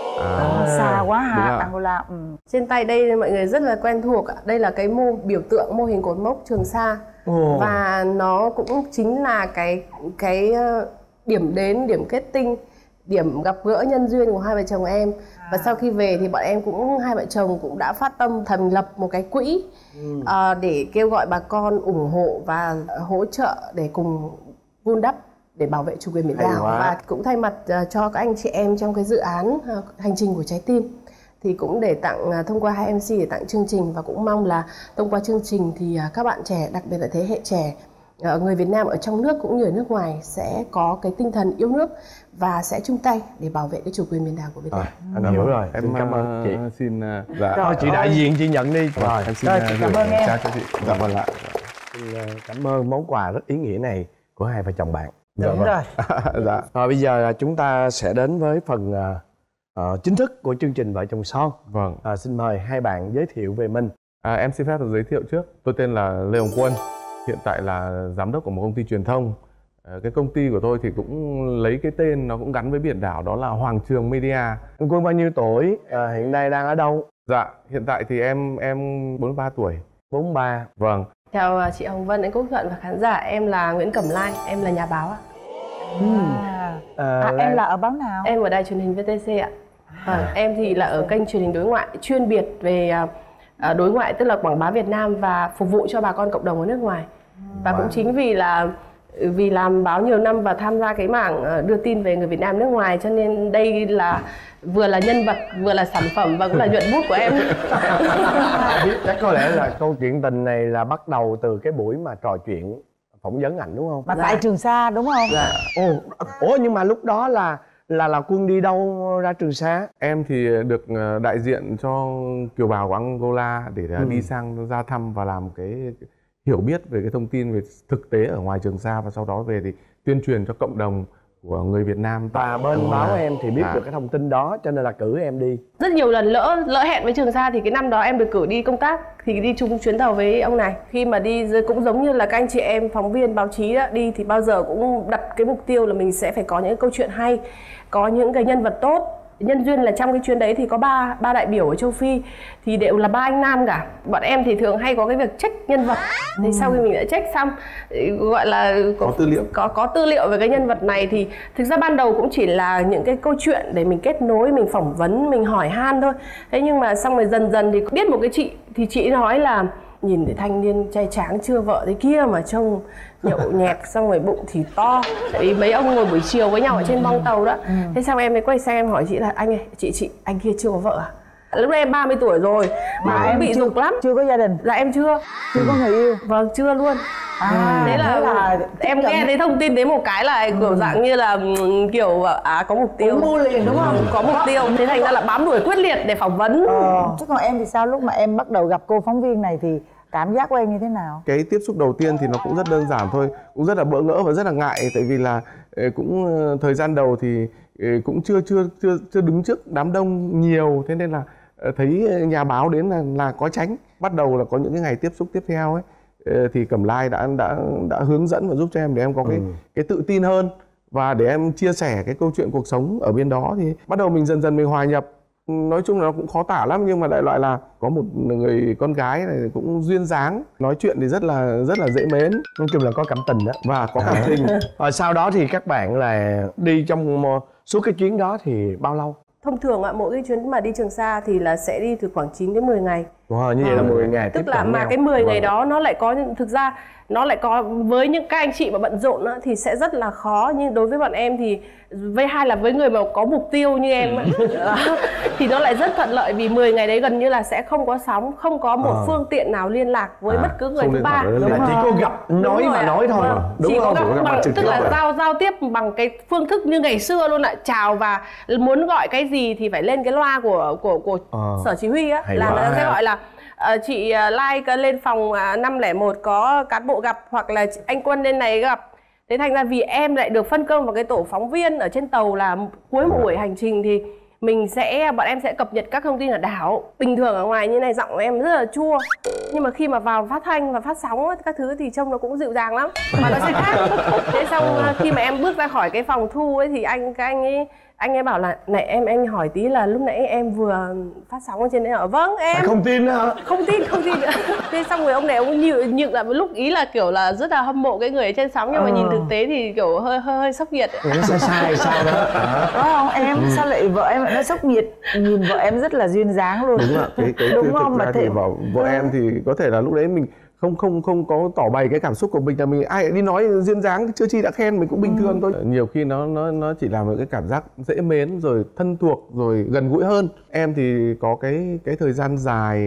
Xa quá hả? Angola. Trên tay đây mọi người rất là quen thuộc ạ. Đây là cái biểu tượng mô hình cột mốc Trường Sa. Và nó cũng chính là cái điểm đến, điểm kết tinh, điểm gặp gỡ nhân duyên của hai vợ chồng em. Và sau khi về thì bọn em hai vợ chồng cũng đã phát tâm thành lập một cái quỹ để kêu gọi bà con ủng hộ và hỗ trợ để cùng vun đắp để bảo vệ chủ quyền biển đảo. Và cũng thay mặt cho các anh chị em trong cái dự án Hành trình của trái tim thì cũng để tặng thông qua hai MC để tặng chương trình, và cũng mong là thông qua chương trình thì các bạn trẻ, đặc biệt là thế hệ trẻ, người Việt Nam ở trong nước cũng như ở nước ngoài sẽ có cái tinh thần yêu nước và sẽ chung tay để bảo vệ cái chủ quyền biển đảo của Việt Nam. Anh hiểu rồi, em cảm ơn chị. Xin rồi, chị đại diện chị nhận đi. Rồi, em xin cảm ơn em. chào cho chị. Dạ vâng ạ. Cảm ơn món quà rất ý nghĩa này của hai vợ chồng bạn. Đúng rồi. Dạ. Rồi bây giờ chúng ta sẽ đến với phần chính thức của chương trình Vợ Chồng Son. Vâng. Xin mời hai bạn giới thiệu về mình. Em xin phép được giới thiệu trước. Tôi tên là Lê Hồng Quân, hiện tại là giám đốc của một công ty truyền thông. Cái công ty của tôi thì cũng lấy cái tên nó cũng gắn với biển đảo, đó là Hoàng Trường Media. Anh Quân bao nhiêu tuổi? Hiện nay đang ở đâu? Dạ, hiện tại thì em 43 tuổi. 43. Vâng. Chào chị Hồng Vân, anh Quốc Thuận và khán giả. Em là Nguyễn Cẩm Lai, em là nhà báo ạ. Em là ở báo nào? Em ở đài truyền hình VTC ạ. Em thì là ở kênh truyền hình đối ngoại chuyên biệt về đối ngoại, tức là quảng bá Việt Nam và phục vụ cho bà con cộng đồng ở nước ngoài. Và cũng chính vì làm báo nhiều năm và tham gia cái mảng đưa tin về người Việt Nam nước ngoài, cho nên đây là vừa là nhân vật, vừa là sản phẩm và cũng là nhuận bút của em. Chắc có lẽ là câu chuyện tình này là bắt đầu từ cái buổi mà trò chuyện phỏng vấn ảnh đúng không? Mà tại Trường Sa đúng không? Dạ. Ủa nhưng mà lúc đó là Quân đi đâu ra Trường Sa? Em thì được đại diện cho kiều bào của Angola để đi sang ra thăm và làm cái hiểu biết về cái thông tin về thực tế ở ngoài Trường Sa, và sau đó về thì tuyên truyền cho cộng đồng của người Việt Nam. Và bên báo em thì biết được cái thông tin đó cho nên là cử em đi. Rất nhiều lần lỡ hẹn với Trường Sa, thì cái năm đó em được cử đi công tác thì đi chung chuyến tàu với ông này. Khi mà đi cũng giống như là các anh chị em phóng viên báo chí đó, đi thì bao giờ cũng đặt cái mục tiêu là mình sẽ phải có những câu chuyện hay, có những cái nhân vật tốt. Nhân duyên là trong cái chuyến đấy thì có ba đại biểu ở châu Phi thì đều là 3 anh nam cả. Bọn em thì thường hay có cái việc check nhân vật. Thì sau khi mình đã check xong, gọi là có tư liệu về cái nhân vật này, thì thực ra ban đầu cũng chỉ là những cái câu chuyện để mình kết nối, mình phỏng vấn, mình hỏi han thôi. Thế nhưng mà xong rồi dần dần thì biết một cái chị, thì chị nói là nhìn thấy thanh niên trai tráng chưa vợ thế kia mà trông nhậu nhẹt, xong rồi bụng thì to. Tại vì mấy ông ngồi buổi chiều với nhau ở trên bong tàu đó. Thế xong em mới quay sang em hỏi chị là anh ơi, chị anh kia chưa có vợ à? Lúc đấy em 30 tuổi rồi mà em bị dục lắm. Chưa có gia đình? Dạ em chưa có người yêu? Vâng, chưa luôn. Thế là em nghe thấy thông tin đến một cái là kiểu dạng như là kiểu có mục tiêu, mua liền đúng không? Có mục tiêu, thế thành ra là bám đuổi quyết liệt để phỏng vấn. Chứ còn em thì sao? Lúc mà em bắt đầu gặp cô phóng viên này thì cảm giác của em như thế nào? Cái tiếp xúc đầu tiên thì nó cũng rất đơn giản thôi, cũng rất là bỡ ngỡ và rất là ngại, tại vì là cũng thời gian đầu thì cũng chưa đứng trước đám đông nhiều, thế nên là thấy nhà báo đến là có tránh. Bắt đầu là có những cái ngày tiếp xúc tiếp theo ấy, thì Cẩm Lai đã hướng dẫn và giúp cho em để em có cái tự tin hơn, và để em chia sẻ cái câu chuyện cuộc sống ở bên đó. Thì bắt đầu mình dần dần mình hòa nhập. Nói chung là nó cũng khó tả lắm, nhưng mà đại loại là có một người con gái này cũng duyên dáng, nói chuyện thì rất là dễ mến, nói chung là có cảm tình đó, và có cảm tình. Rồi sau đó thì các bạn là đi trong suốt cái chuyến đó thì bao lâu? Thông thường mỗi cái chuyến mà đi Trường Sa thì là sẽ đi từ khoảng 9 đến 10 ngày. Như vậy là 10 ngày. Tức là mà cái 10 ngày đó nó lại có, thực ra nó lại có, với những các anh chị mà bận rộn thì sẽ rất là khó, nhưng đối với bọn em thì với người mà có mục tiêu như em thì nó lại rất thuận lợi, vì 10 ngày đấy gần như là sẽ không có sóng, không có một phương tiện nào liên lạc với bất cứ người thứ ba. Chỉ có gặp nói mà nói thôi. Chỉ có gặp tức là giao tiếp bằng cái phương thức như ngày xưa luôn ạ, chào, và muốn gọi cái gì thì phải lên cái loa của sở chỉ huy á, là người ta sẽ gọi là chị Lai lên phòng 501 có cán bộ gặp, hoặc là anh Quân lên này gặp. Thế thành ra vì em lại được phân công vào cái tổ phóng viên ở trên tàu, là cuối một buổi hành trình thì bọn em sẽ cập nhật các thông tin ở đảo. Bình thường ở ngoài như này giọng của em rất là chua, nhưng mà khi mà vào phát thanh và phát sóng các thứ thì trông nó cũng dịu dàng lắm, mà nó sẽ khác. Thế xong khi mà em bước ra khỏi cái phòng thu ấy thì anh ấy bảo là này em hỏi tí là lúc nãy em vừa phát sóng ở trên đấy hả? Vâng em. Phải không tin hả? Không tin nữa. Thế xong rồi ông này ông nhự là lúc ý là kiểu là rất là hâm mộ cái người ở trên sóng, nhưng mà nhìn thực tế thì kiểu hơi sốc nhiệt. Nó sai sao đó. Có không em? Sao lại vợ em lại nó sốc nhiệt? Nhìn vợ em rất là duyên dáng luôn. Đúng ạ. Đúng không? Mà thì vợ em thì có thể là lúc đấy mình không có tỏ bày cái cảm xúc của mình, là mình ai đi nói duyên dáng chưa chi đã khen mình cũng bình thường thôi. Nhiều khi nó chỉ làm một cái cảm giác dễ mến, rồi thân thuộc, rồi gần gũi hơn. Em thì có cái thời gian dài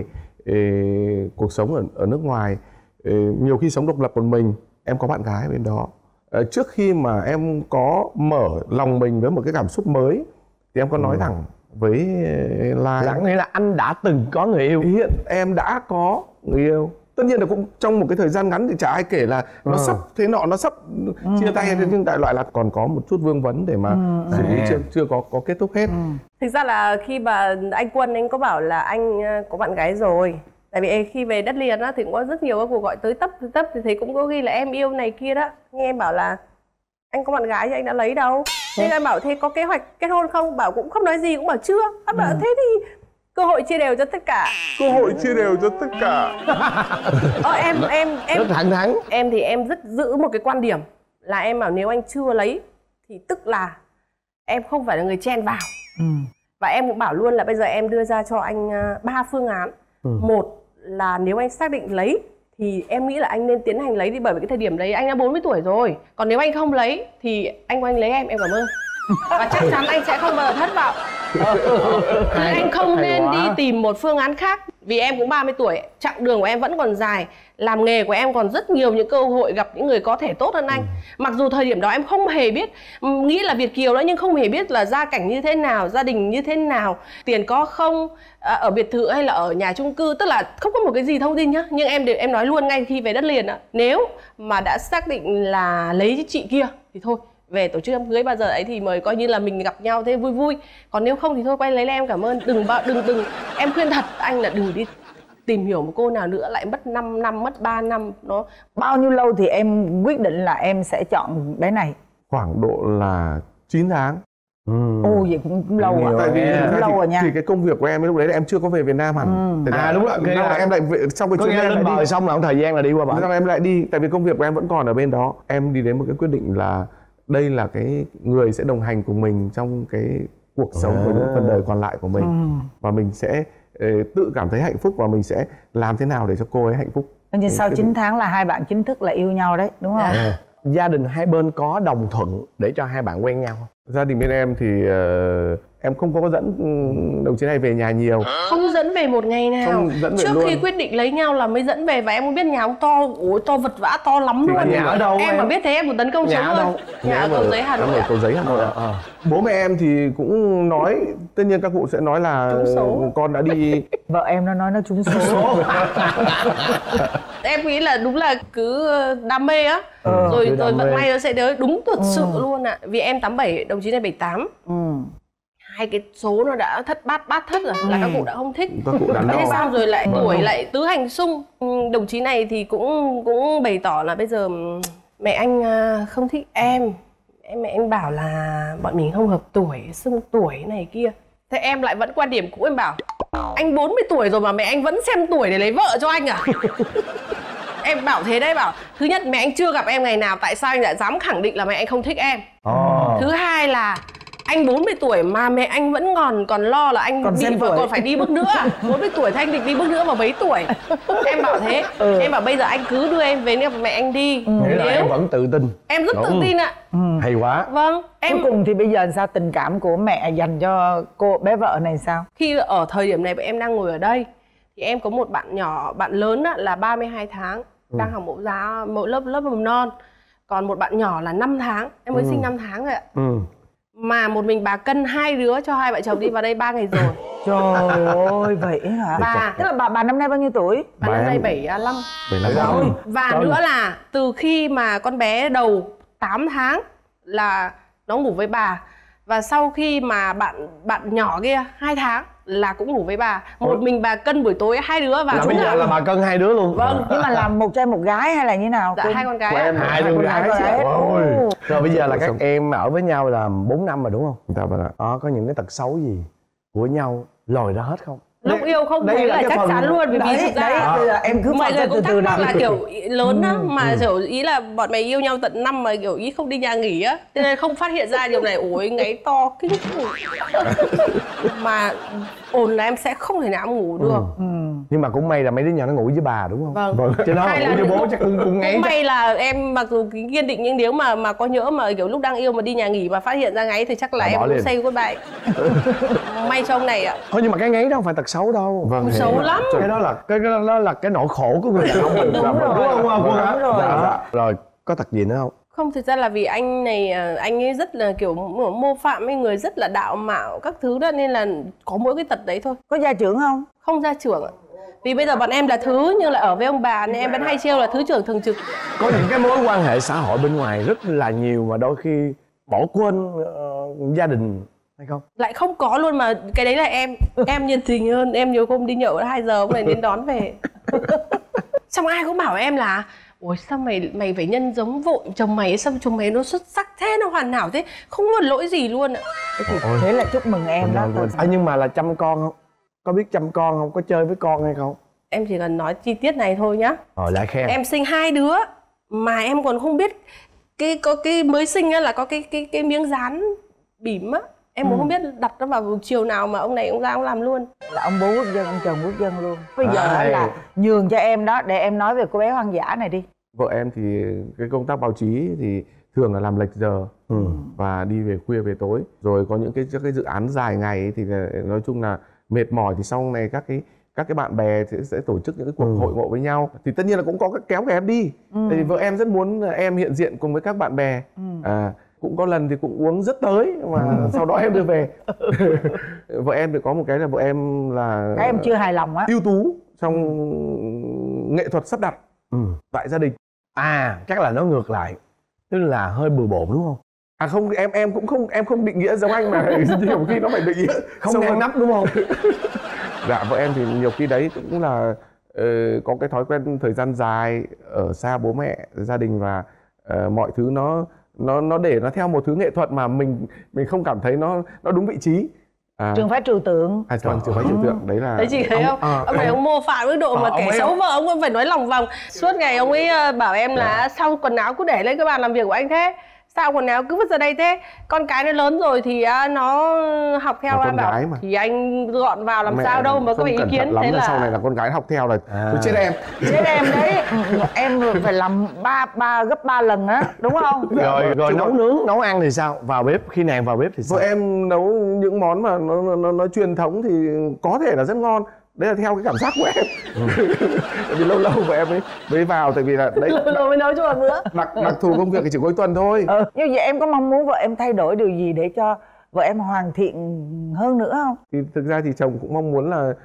cuộc sống ở nước ngoài, nhiều khi sống độc lập một mình. Em có bạn gái bên đó. Trước khi mà em có mở lòng mình với một cái cảm xúc mới thì em có nói thẳng với Lai, nghĩa là anh đã từng có người yêu. Hiện em đã có người yêu. Tất nhiên là cũng trong một cái thời gian ngắn thì chả ai kể là nó sắp thế nọ, nó sắp chia tay, nhưng đại loại là còn có một chút vương vấn để mà xử lý, chưa có kết thúc hết. Thực ra là khi mà anh Quân anh có bảo là anh có bạn gái rồi, tại vì khi về đất liền thì cũng có rất nhiều các cuộc gọi tới tấp thì thấy cũng có ghi là em yêu này kia đó, nhưng em bảo là anh có bạn gái thì anh đã lấy đâu. Thế em bảo thế có kế hoạch kết hôn không, bảo cũng không nói gì, cũng bảo chưa. Anh bảo thế thì cơ hội chia đều cho tất cả. Cơ hội chia đều cho tất cả. Em rất thẳng thắn. Em thì em rất giữ một cái quan điểm là em bảo nếu anh chưa lấy thì tức là em không phải là người chen vào. Và em cũng bảo luôn là bây giờ em đưa ra cho anh 3 phương án. Một là nếu anh xác định lấy thì em nghĩ là anh nên tiến hành lấy đi, bởi vì cái thời điểm đấy anh đã 40 tuổi rồi. Còn nếu anh không lấy thì anh lấy em cảm ơn. Và chắc chắn anh sẽ không bao giờ thất vọng. Anh không nên đi tìm một phương án khác. Vì em cũng 30 tuổi, chặng đường của em vẫn còn dài, làm nghề của em còn rất nhiều những cơ hội gặp những người có thể tốt hơn anh. Mặc dù thời điểm đó em không hề biết, nghĩ là Việt kiều đó, nhưng không hề biết là gia cảnh như thế nào, gia đình như thế nào, tiền có không, ở biệt thự hay là ở nhà chung cư, tức là không có một cái gì thông tin nhá. Nhưng em nói luôn ngay khi về đất liền đó, nếu mà đã xác định là lấy chị kia thì thôi, về tổ chức đám cưới bao giờ ấy thì mời coi như là mình gặp nhau thế vui vui. Còn nếu không thì thôi quay lấy em cảm ơn. Đừng em khuyên thật anh là đừng đi tìm hiểu một cô nào nữa lại mất 5 năm, mất 3 năm. Nó bao nhiêu lâu thì em quyết định là em sẽ chọn bé này? Khoảng độ là 9 tháng. Ồ vậy cũng lâu rồi. Tại vì lâu rồi nha. Thì cái công việc của em lúc đấy là em chưa có về Việt Nam hẳn. Đúng rồi. Em lại xong cái chuyến lên bờ xong là một thời gian là đi qua bển. Xong em lại đi, tại vì công việc của em vẫn còn ở bên đó. Em đi đến một cái quyết định là đây là cái người sẽ đồng hành cùng mình trong cái cuộc sống của những phần đời còn lại của mình. Và mình sẽ tự cảm thấy hạnh phúc và mình sẽ làm thế nào để cho cô ấy hạnh phúc. Nhưng sau 9 tháng là hai bạn chính thức là yêu nhau đấy, đúng không? Gia đình hai bên có đồng thuận để cho hai bạn quen nhau không? Gia đình bên em thì em không có dẫn đồng chí này về nhà nhiều. Không dẫn về một ngày nào. Trước khi quyết định lấy nhau là mới dẫn về. Và em cũng biết nhà ông to, to vật vã, to lắm luôn. Nhà ở đâu em mà biết thế em cũng tấn công nhà sống luôn. Nhà ở Cầu Giấy Hà Nội. Cầu Giấy Hà Nội. Bố mẹ em thì cũng nói, tất nhiên các cụ sẽ nói là con đã đi. Vợ em nó nói nó trúng số. Em nghĩ là đúng là cứ đam mê á, rồi vận may nó sẽ đến đúng thật sự luôn ạ. Vì em 87, đồng chí này 78. Hai cái số nó đã bát thất rồi, là các cụ đã không thích. Thế xong rồi lại tuổi lại tứ hành xung. Đồng chí này thì cũng bày tỏ là bây giờ mẹ anh không thích em. Mẹ anh bảo là bọn mình không hợp tuổi, xưng tuổi này kia. Thế em lại vẫn quan điểm cũ, em bảo anh 40 tuổi rồi mà mẹ anh vẫn xem tuổi để lấy vợ cho anh à? Em bảo thế đấy, bảo thứ nhất mẹ anh chưa gặp em ngày nào, tại sao anh lại dám khẳng định là mẹ anh không thích em? Thứ hai là anh 40 tuổi mà mẹ anh vẫn còn lo là anh còn bị vợ còn phải đi bước nữa. 40 tuổi thì anh định đi bước nữa vào mấy tuổi? Em bảo thế. Em bảo bây giờ anh cứ đưa em về, nếu mẹ anh đi. Nghĩa là em vẫn tự tin. Em rất tự tin ạ. Hay quá. Vâng. Cuối cùng thì bây giờ sao, tình cảm của mẹ dành cho cô bé vợ này sao? Khi ở thời điểm này em đang ngồi ở đây thì em có một bạn nhỏ, bạn lớn là 32 tháng, đang học mẫu lớp mầm non. Còn một bạn nhỏ là 5 tháng, em mới sinh 5 tháng rồi ạ. Mà một mình bà cân hai đứa cho hai vợ chồng đi vào đây 3 ngày rồi. Trời ơi, vậy hả? Tức là bà năm nay bao nhiêu tuổi? Bà năm nay 75. Và nữa là từ khi mà con bé đầu 8 tháng là nó ngủ với bà. Và sau khi mà bạn nhỏ kia 2 tháng là cũng ngủ với bà. Một mình bà cân buổi tối hai đứa. Và bây giờ là bà cân hai đứa luôn. Vâng. Nhưng mà làm một trai một gái hay là như nào? Dạ, hai con gái. Hai đứa gái. Rồi bây giờ là các em ở với nhau là 4 năm rồi đúng không? Dạ vâng ạ. Có những cái tật xấu gì của nhau lòi ra hết không? Lúc yêu không thấy là chắc chắn luôn. Vì thực ra em cứ mọi người cũng thắc mắc là kiểu lớn á, mà kiểu ý là bọn mày yêu nhau tận năm mà kiểu ý không đi nhà nghỉ á, cho nên không phát hiện ra điều này. Ôi ngáy to kinh khủng. Mà ồn là em sẽ không thể nào ngủ được. Nhưng mà cũng may là mấy đứa nhỏ nó ngủ với bà đúng không? Vâng. Chứ nó ngủ với bố chắc cũng ngáy. Cũng may là em mặc dù kiên định, nhưng nếu mà có nhỡ mà kiểu lúc đang yêu mà đi nhà nghỉ và phát hiện ra ngáy thì chắc là em cũng say goodbye. May cho ông này ạ. Thôi nhưng mà cái ngáy đó không phải tật xấu đâu. Vâng, xấu lắm. Cái đó là cái nỗi khổ của người đàn ông mình. Đúng rồi. Rồi có tật gì nữa không? Không, thực ra là vì anh này, anh ấy rất là kiểu mô phạm với người rất là đạo mạo các thứ đó, nên là có mỗi cái tật đấy thôi. Có gia trưởng không? Không gia trưởng ạ. Vì bây giờ bọn em là thứ, nhưng là ở với ông bà nên em vẫn hay trêu là thứ trưởng thường trực. Có những cái mối quan hệ xã hội bên ngoài rất là nhiều mà đôi khi bỏ quên gia đình hay không? Lại không có luôn, mà cái đấy là em nhiệt tình hơn. Em nhiều hôm đi nhậu 2 giờ ông này đến đón về. Xong ai cũng bảo em là ôi sao mày phải nhân giống vội chồng mày, sao chồng mày nó xuất sắc thế, nó hoàn hảo thế, không có lỗi gì luôn ạ. Thế là chúc mừng em đó. Nhưng mà là chăm con không? Có biết chăm con không? Có chơi với con hay không? Em chỉ cần nói chi tiết này thôi nhá. Lại khen. Em sinh 2 đứa mà em còn không biết có cái mới sinh á là có cái miếng dán bỉm á. Em cũng không biết đặt nó vào chiều nào mà ông này ông ra ông làm luôn. Là ông bố quốc dân, ông chồng quốc dân luôn. Bây giờ là nhường cho em đó, để em nói về cô bé hoang dã này đi. Vợ em thì cái công tác báo chí thì thường là làm lệch giờ và đi về khuya về tối, rồi có những cái dự án dài ngày ấy, thì nói chung là mệt mỏi, thì sau này các cái bạn bè sẽ tổ chức những cái cuộc hội ngộ với nhau, thì tất nhiên là cũng có cái kéo em đi. Thì vợ em rất muốn em hiện diện cùng với các bạn bè. Cũng có lần thì cũng uống rất tới mà sau đó em đưa về. Vợ em thì có một cái là vợ em là các em chưa hài lòng á, ưu tú trong nghệ thuật sắp đặt tại gia đình. Chắc là nó ngược lại, tức là hơi bừa bộn đúng không? Không, em cũng không, em không định nghĩa giống anh mà nhiều khi nó phải định nghĩa không ngăn nắp đúng không? Dạ, vợ em thì nhiều khi đấy cũng là có cái thói quen thời gian dài ở xa bố mẹ, gia đình, và mọi thứ nó để nó theo một thứ nghệ thuật mà mình không cảm thấy nó đúng vị trí. Trường phái trừu tượng. Trường phái trừu tượng đấy là. Đấy chị thấy không? Ông này ông mô phạm mức độ mà kẻ xấu vợ ông cũng phải nói lòng vòng. Suốt ngày ông ấy bảo em là sao quần áo cứ để lên cái bàn làm việc của anh thế? Sao quần áo cứ vứt ra đây thế? Con cái nó lớn rồi thì nó học theo anh bảo mà. Thì anh gọn vào làm sao đâu mà có phải ý kiến. Thế là sau này là con gái học theo là chết em. Chết em đấy. Em phải làm gấp 3 lần á, đúng không? Rồi nấu nướng, nấu ăn thì sao? Vào bếp, khi nàng vào bếp thì sao? Vợ em nấu những món mà nó truyền thống thì có thể là rất ngon. Đấy là theo cái cảm giác của em. Tại vì lâu lâu vợ em mới vào, tại vì là đấy lâu mới nấu cho một bữa. Đặc thù công việc thì chỉ cuối tuần thôi. Như vậy em có mong muốn vợ em thay đổi điều gì để cho vợ em hoàn thiện hơn nữa không? Thì thực ra thì chồng cũng mong muốn là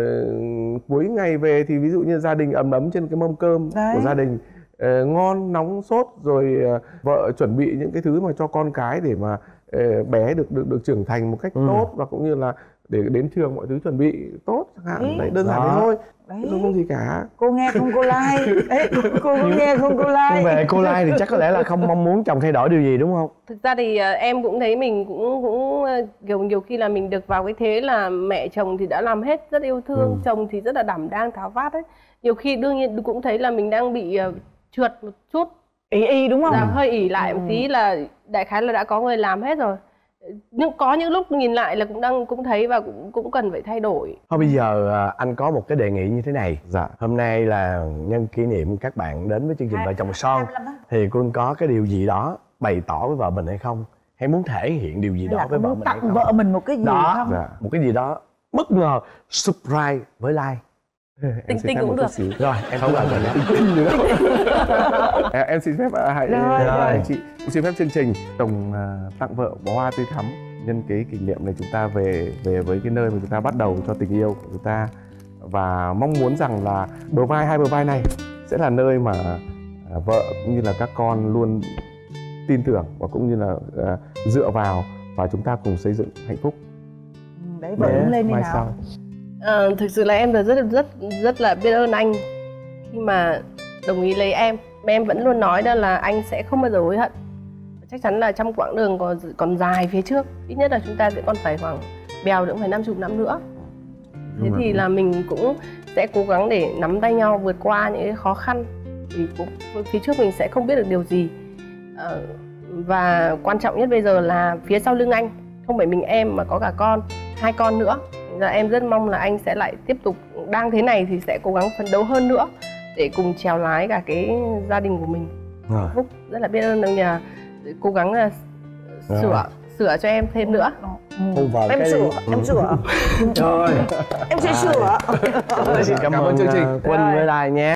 cuối ngày về thì ví dụ như gia đình ấm ấm trên cái mâm cơm của gia đình, ngon nóng sốt, rồi vợ chuẩn bị những cái thứ mà cho con cái để mà bé được trưởng thành một cách tốt, và cũng như là để đến trường mọi thứ chuẩn bị tốt chẳng hạn. Đấy, đơn giản thế thôi. Đấy. Không gì cả. Cô nghe không cô Lai? Đấy, cô nghe không cô Lai? Về cô Lai thì chắc có lẽ là không mong muốn chồng thay đổi điều gì đúng không? Thực ra thì em cũng thấy mình cũng kiểu nhiều khi là mình được vào cái thế là mẹ chồng thì đã làm hết, rất yêu thương, chồng thì rất là đảm đang tháo vát ấy. Nhiều khi đương nhiên cũng thấy là mình đang bị trượt một chút. Ý đúng không? Dạ, hơi ỉ lại một tí, là đại khái là đã có người làm hết rồi. Nhưng có những lúc nhìn lại là cũng thấy và cũng cần phải thay đổi. Thôi bây giờ anh có một cái đề nghị như thế này. Dạ. Hôm nay là nhân kỷ niệm các bạn đến với chương trình Vợ Chồng Son, thì Quân có cái điều gì đó bày tỏ với vợ mình hay không? Hay muốn thể hiện điều gì đó với vợ mình hay không? Tặng vợ mình một cái gì đó, không? Dạ. Một cái gì đó bất ngờ, surprise với Lai. Tinh cũng được. Rồi, em không làm rồi tinh nữa. Em xin phép chị cũng xin phép chương trình Chồng tặng vợ bó hoa tươi thắm nhân cái kỷ niệm này, chúng ta về với cái nơi mà chúng ta bắt đầu cho tình yêu của chúng ta, và mong muốn rằng là hai bờ vai này sẽ là nơi mà vợ cũng như là các con luôn tin tưởng và cũng như là dựa vào, và chúng ta cùng xây dựng hạnh phúc. Đấy, vợ đứng lên đi nào. Thực sự là em rất là biết ơn anh khi mà đồng ý lấy em. Mà em vẫn luôn nói đó là anh sẽ không bao giờ hối hận. Chắc chắn là trong quãng đường còn dài phía trước, ít nhất là chúng ta sẽ còn phải khoảng bèo nữa, phải 50 năm nữa. Thế thì là mình cũng sẽ cố gắng để nắm tay nhau vượt qua những cái khó khăn. Thì cũng phía trước mình sẽ không biết được điều gì. Và quan trọng nhất bây giờ là phía sau lưng anh không phải mình em mà có cả con, 2 con nữa. Giờ em rất mong là anh sẽ lại tiếp tục, đang thế này thì sẽ cố gắng phấn đấu hơn nữa để cùng chèo lái cả cái gia đình của mình. Phúc rất là biết ơn ông nhà, cố gắng là sửa cho em thêm nữa. Em sửa. Rồi. Em sẽ sửa. Xin cảm ơn chương trình Quân với Lai nhé.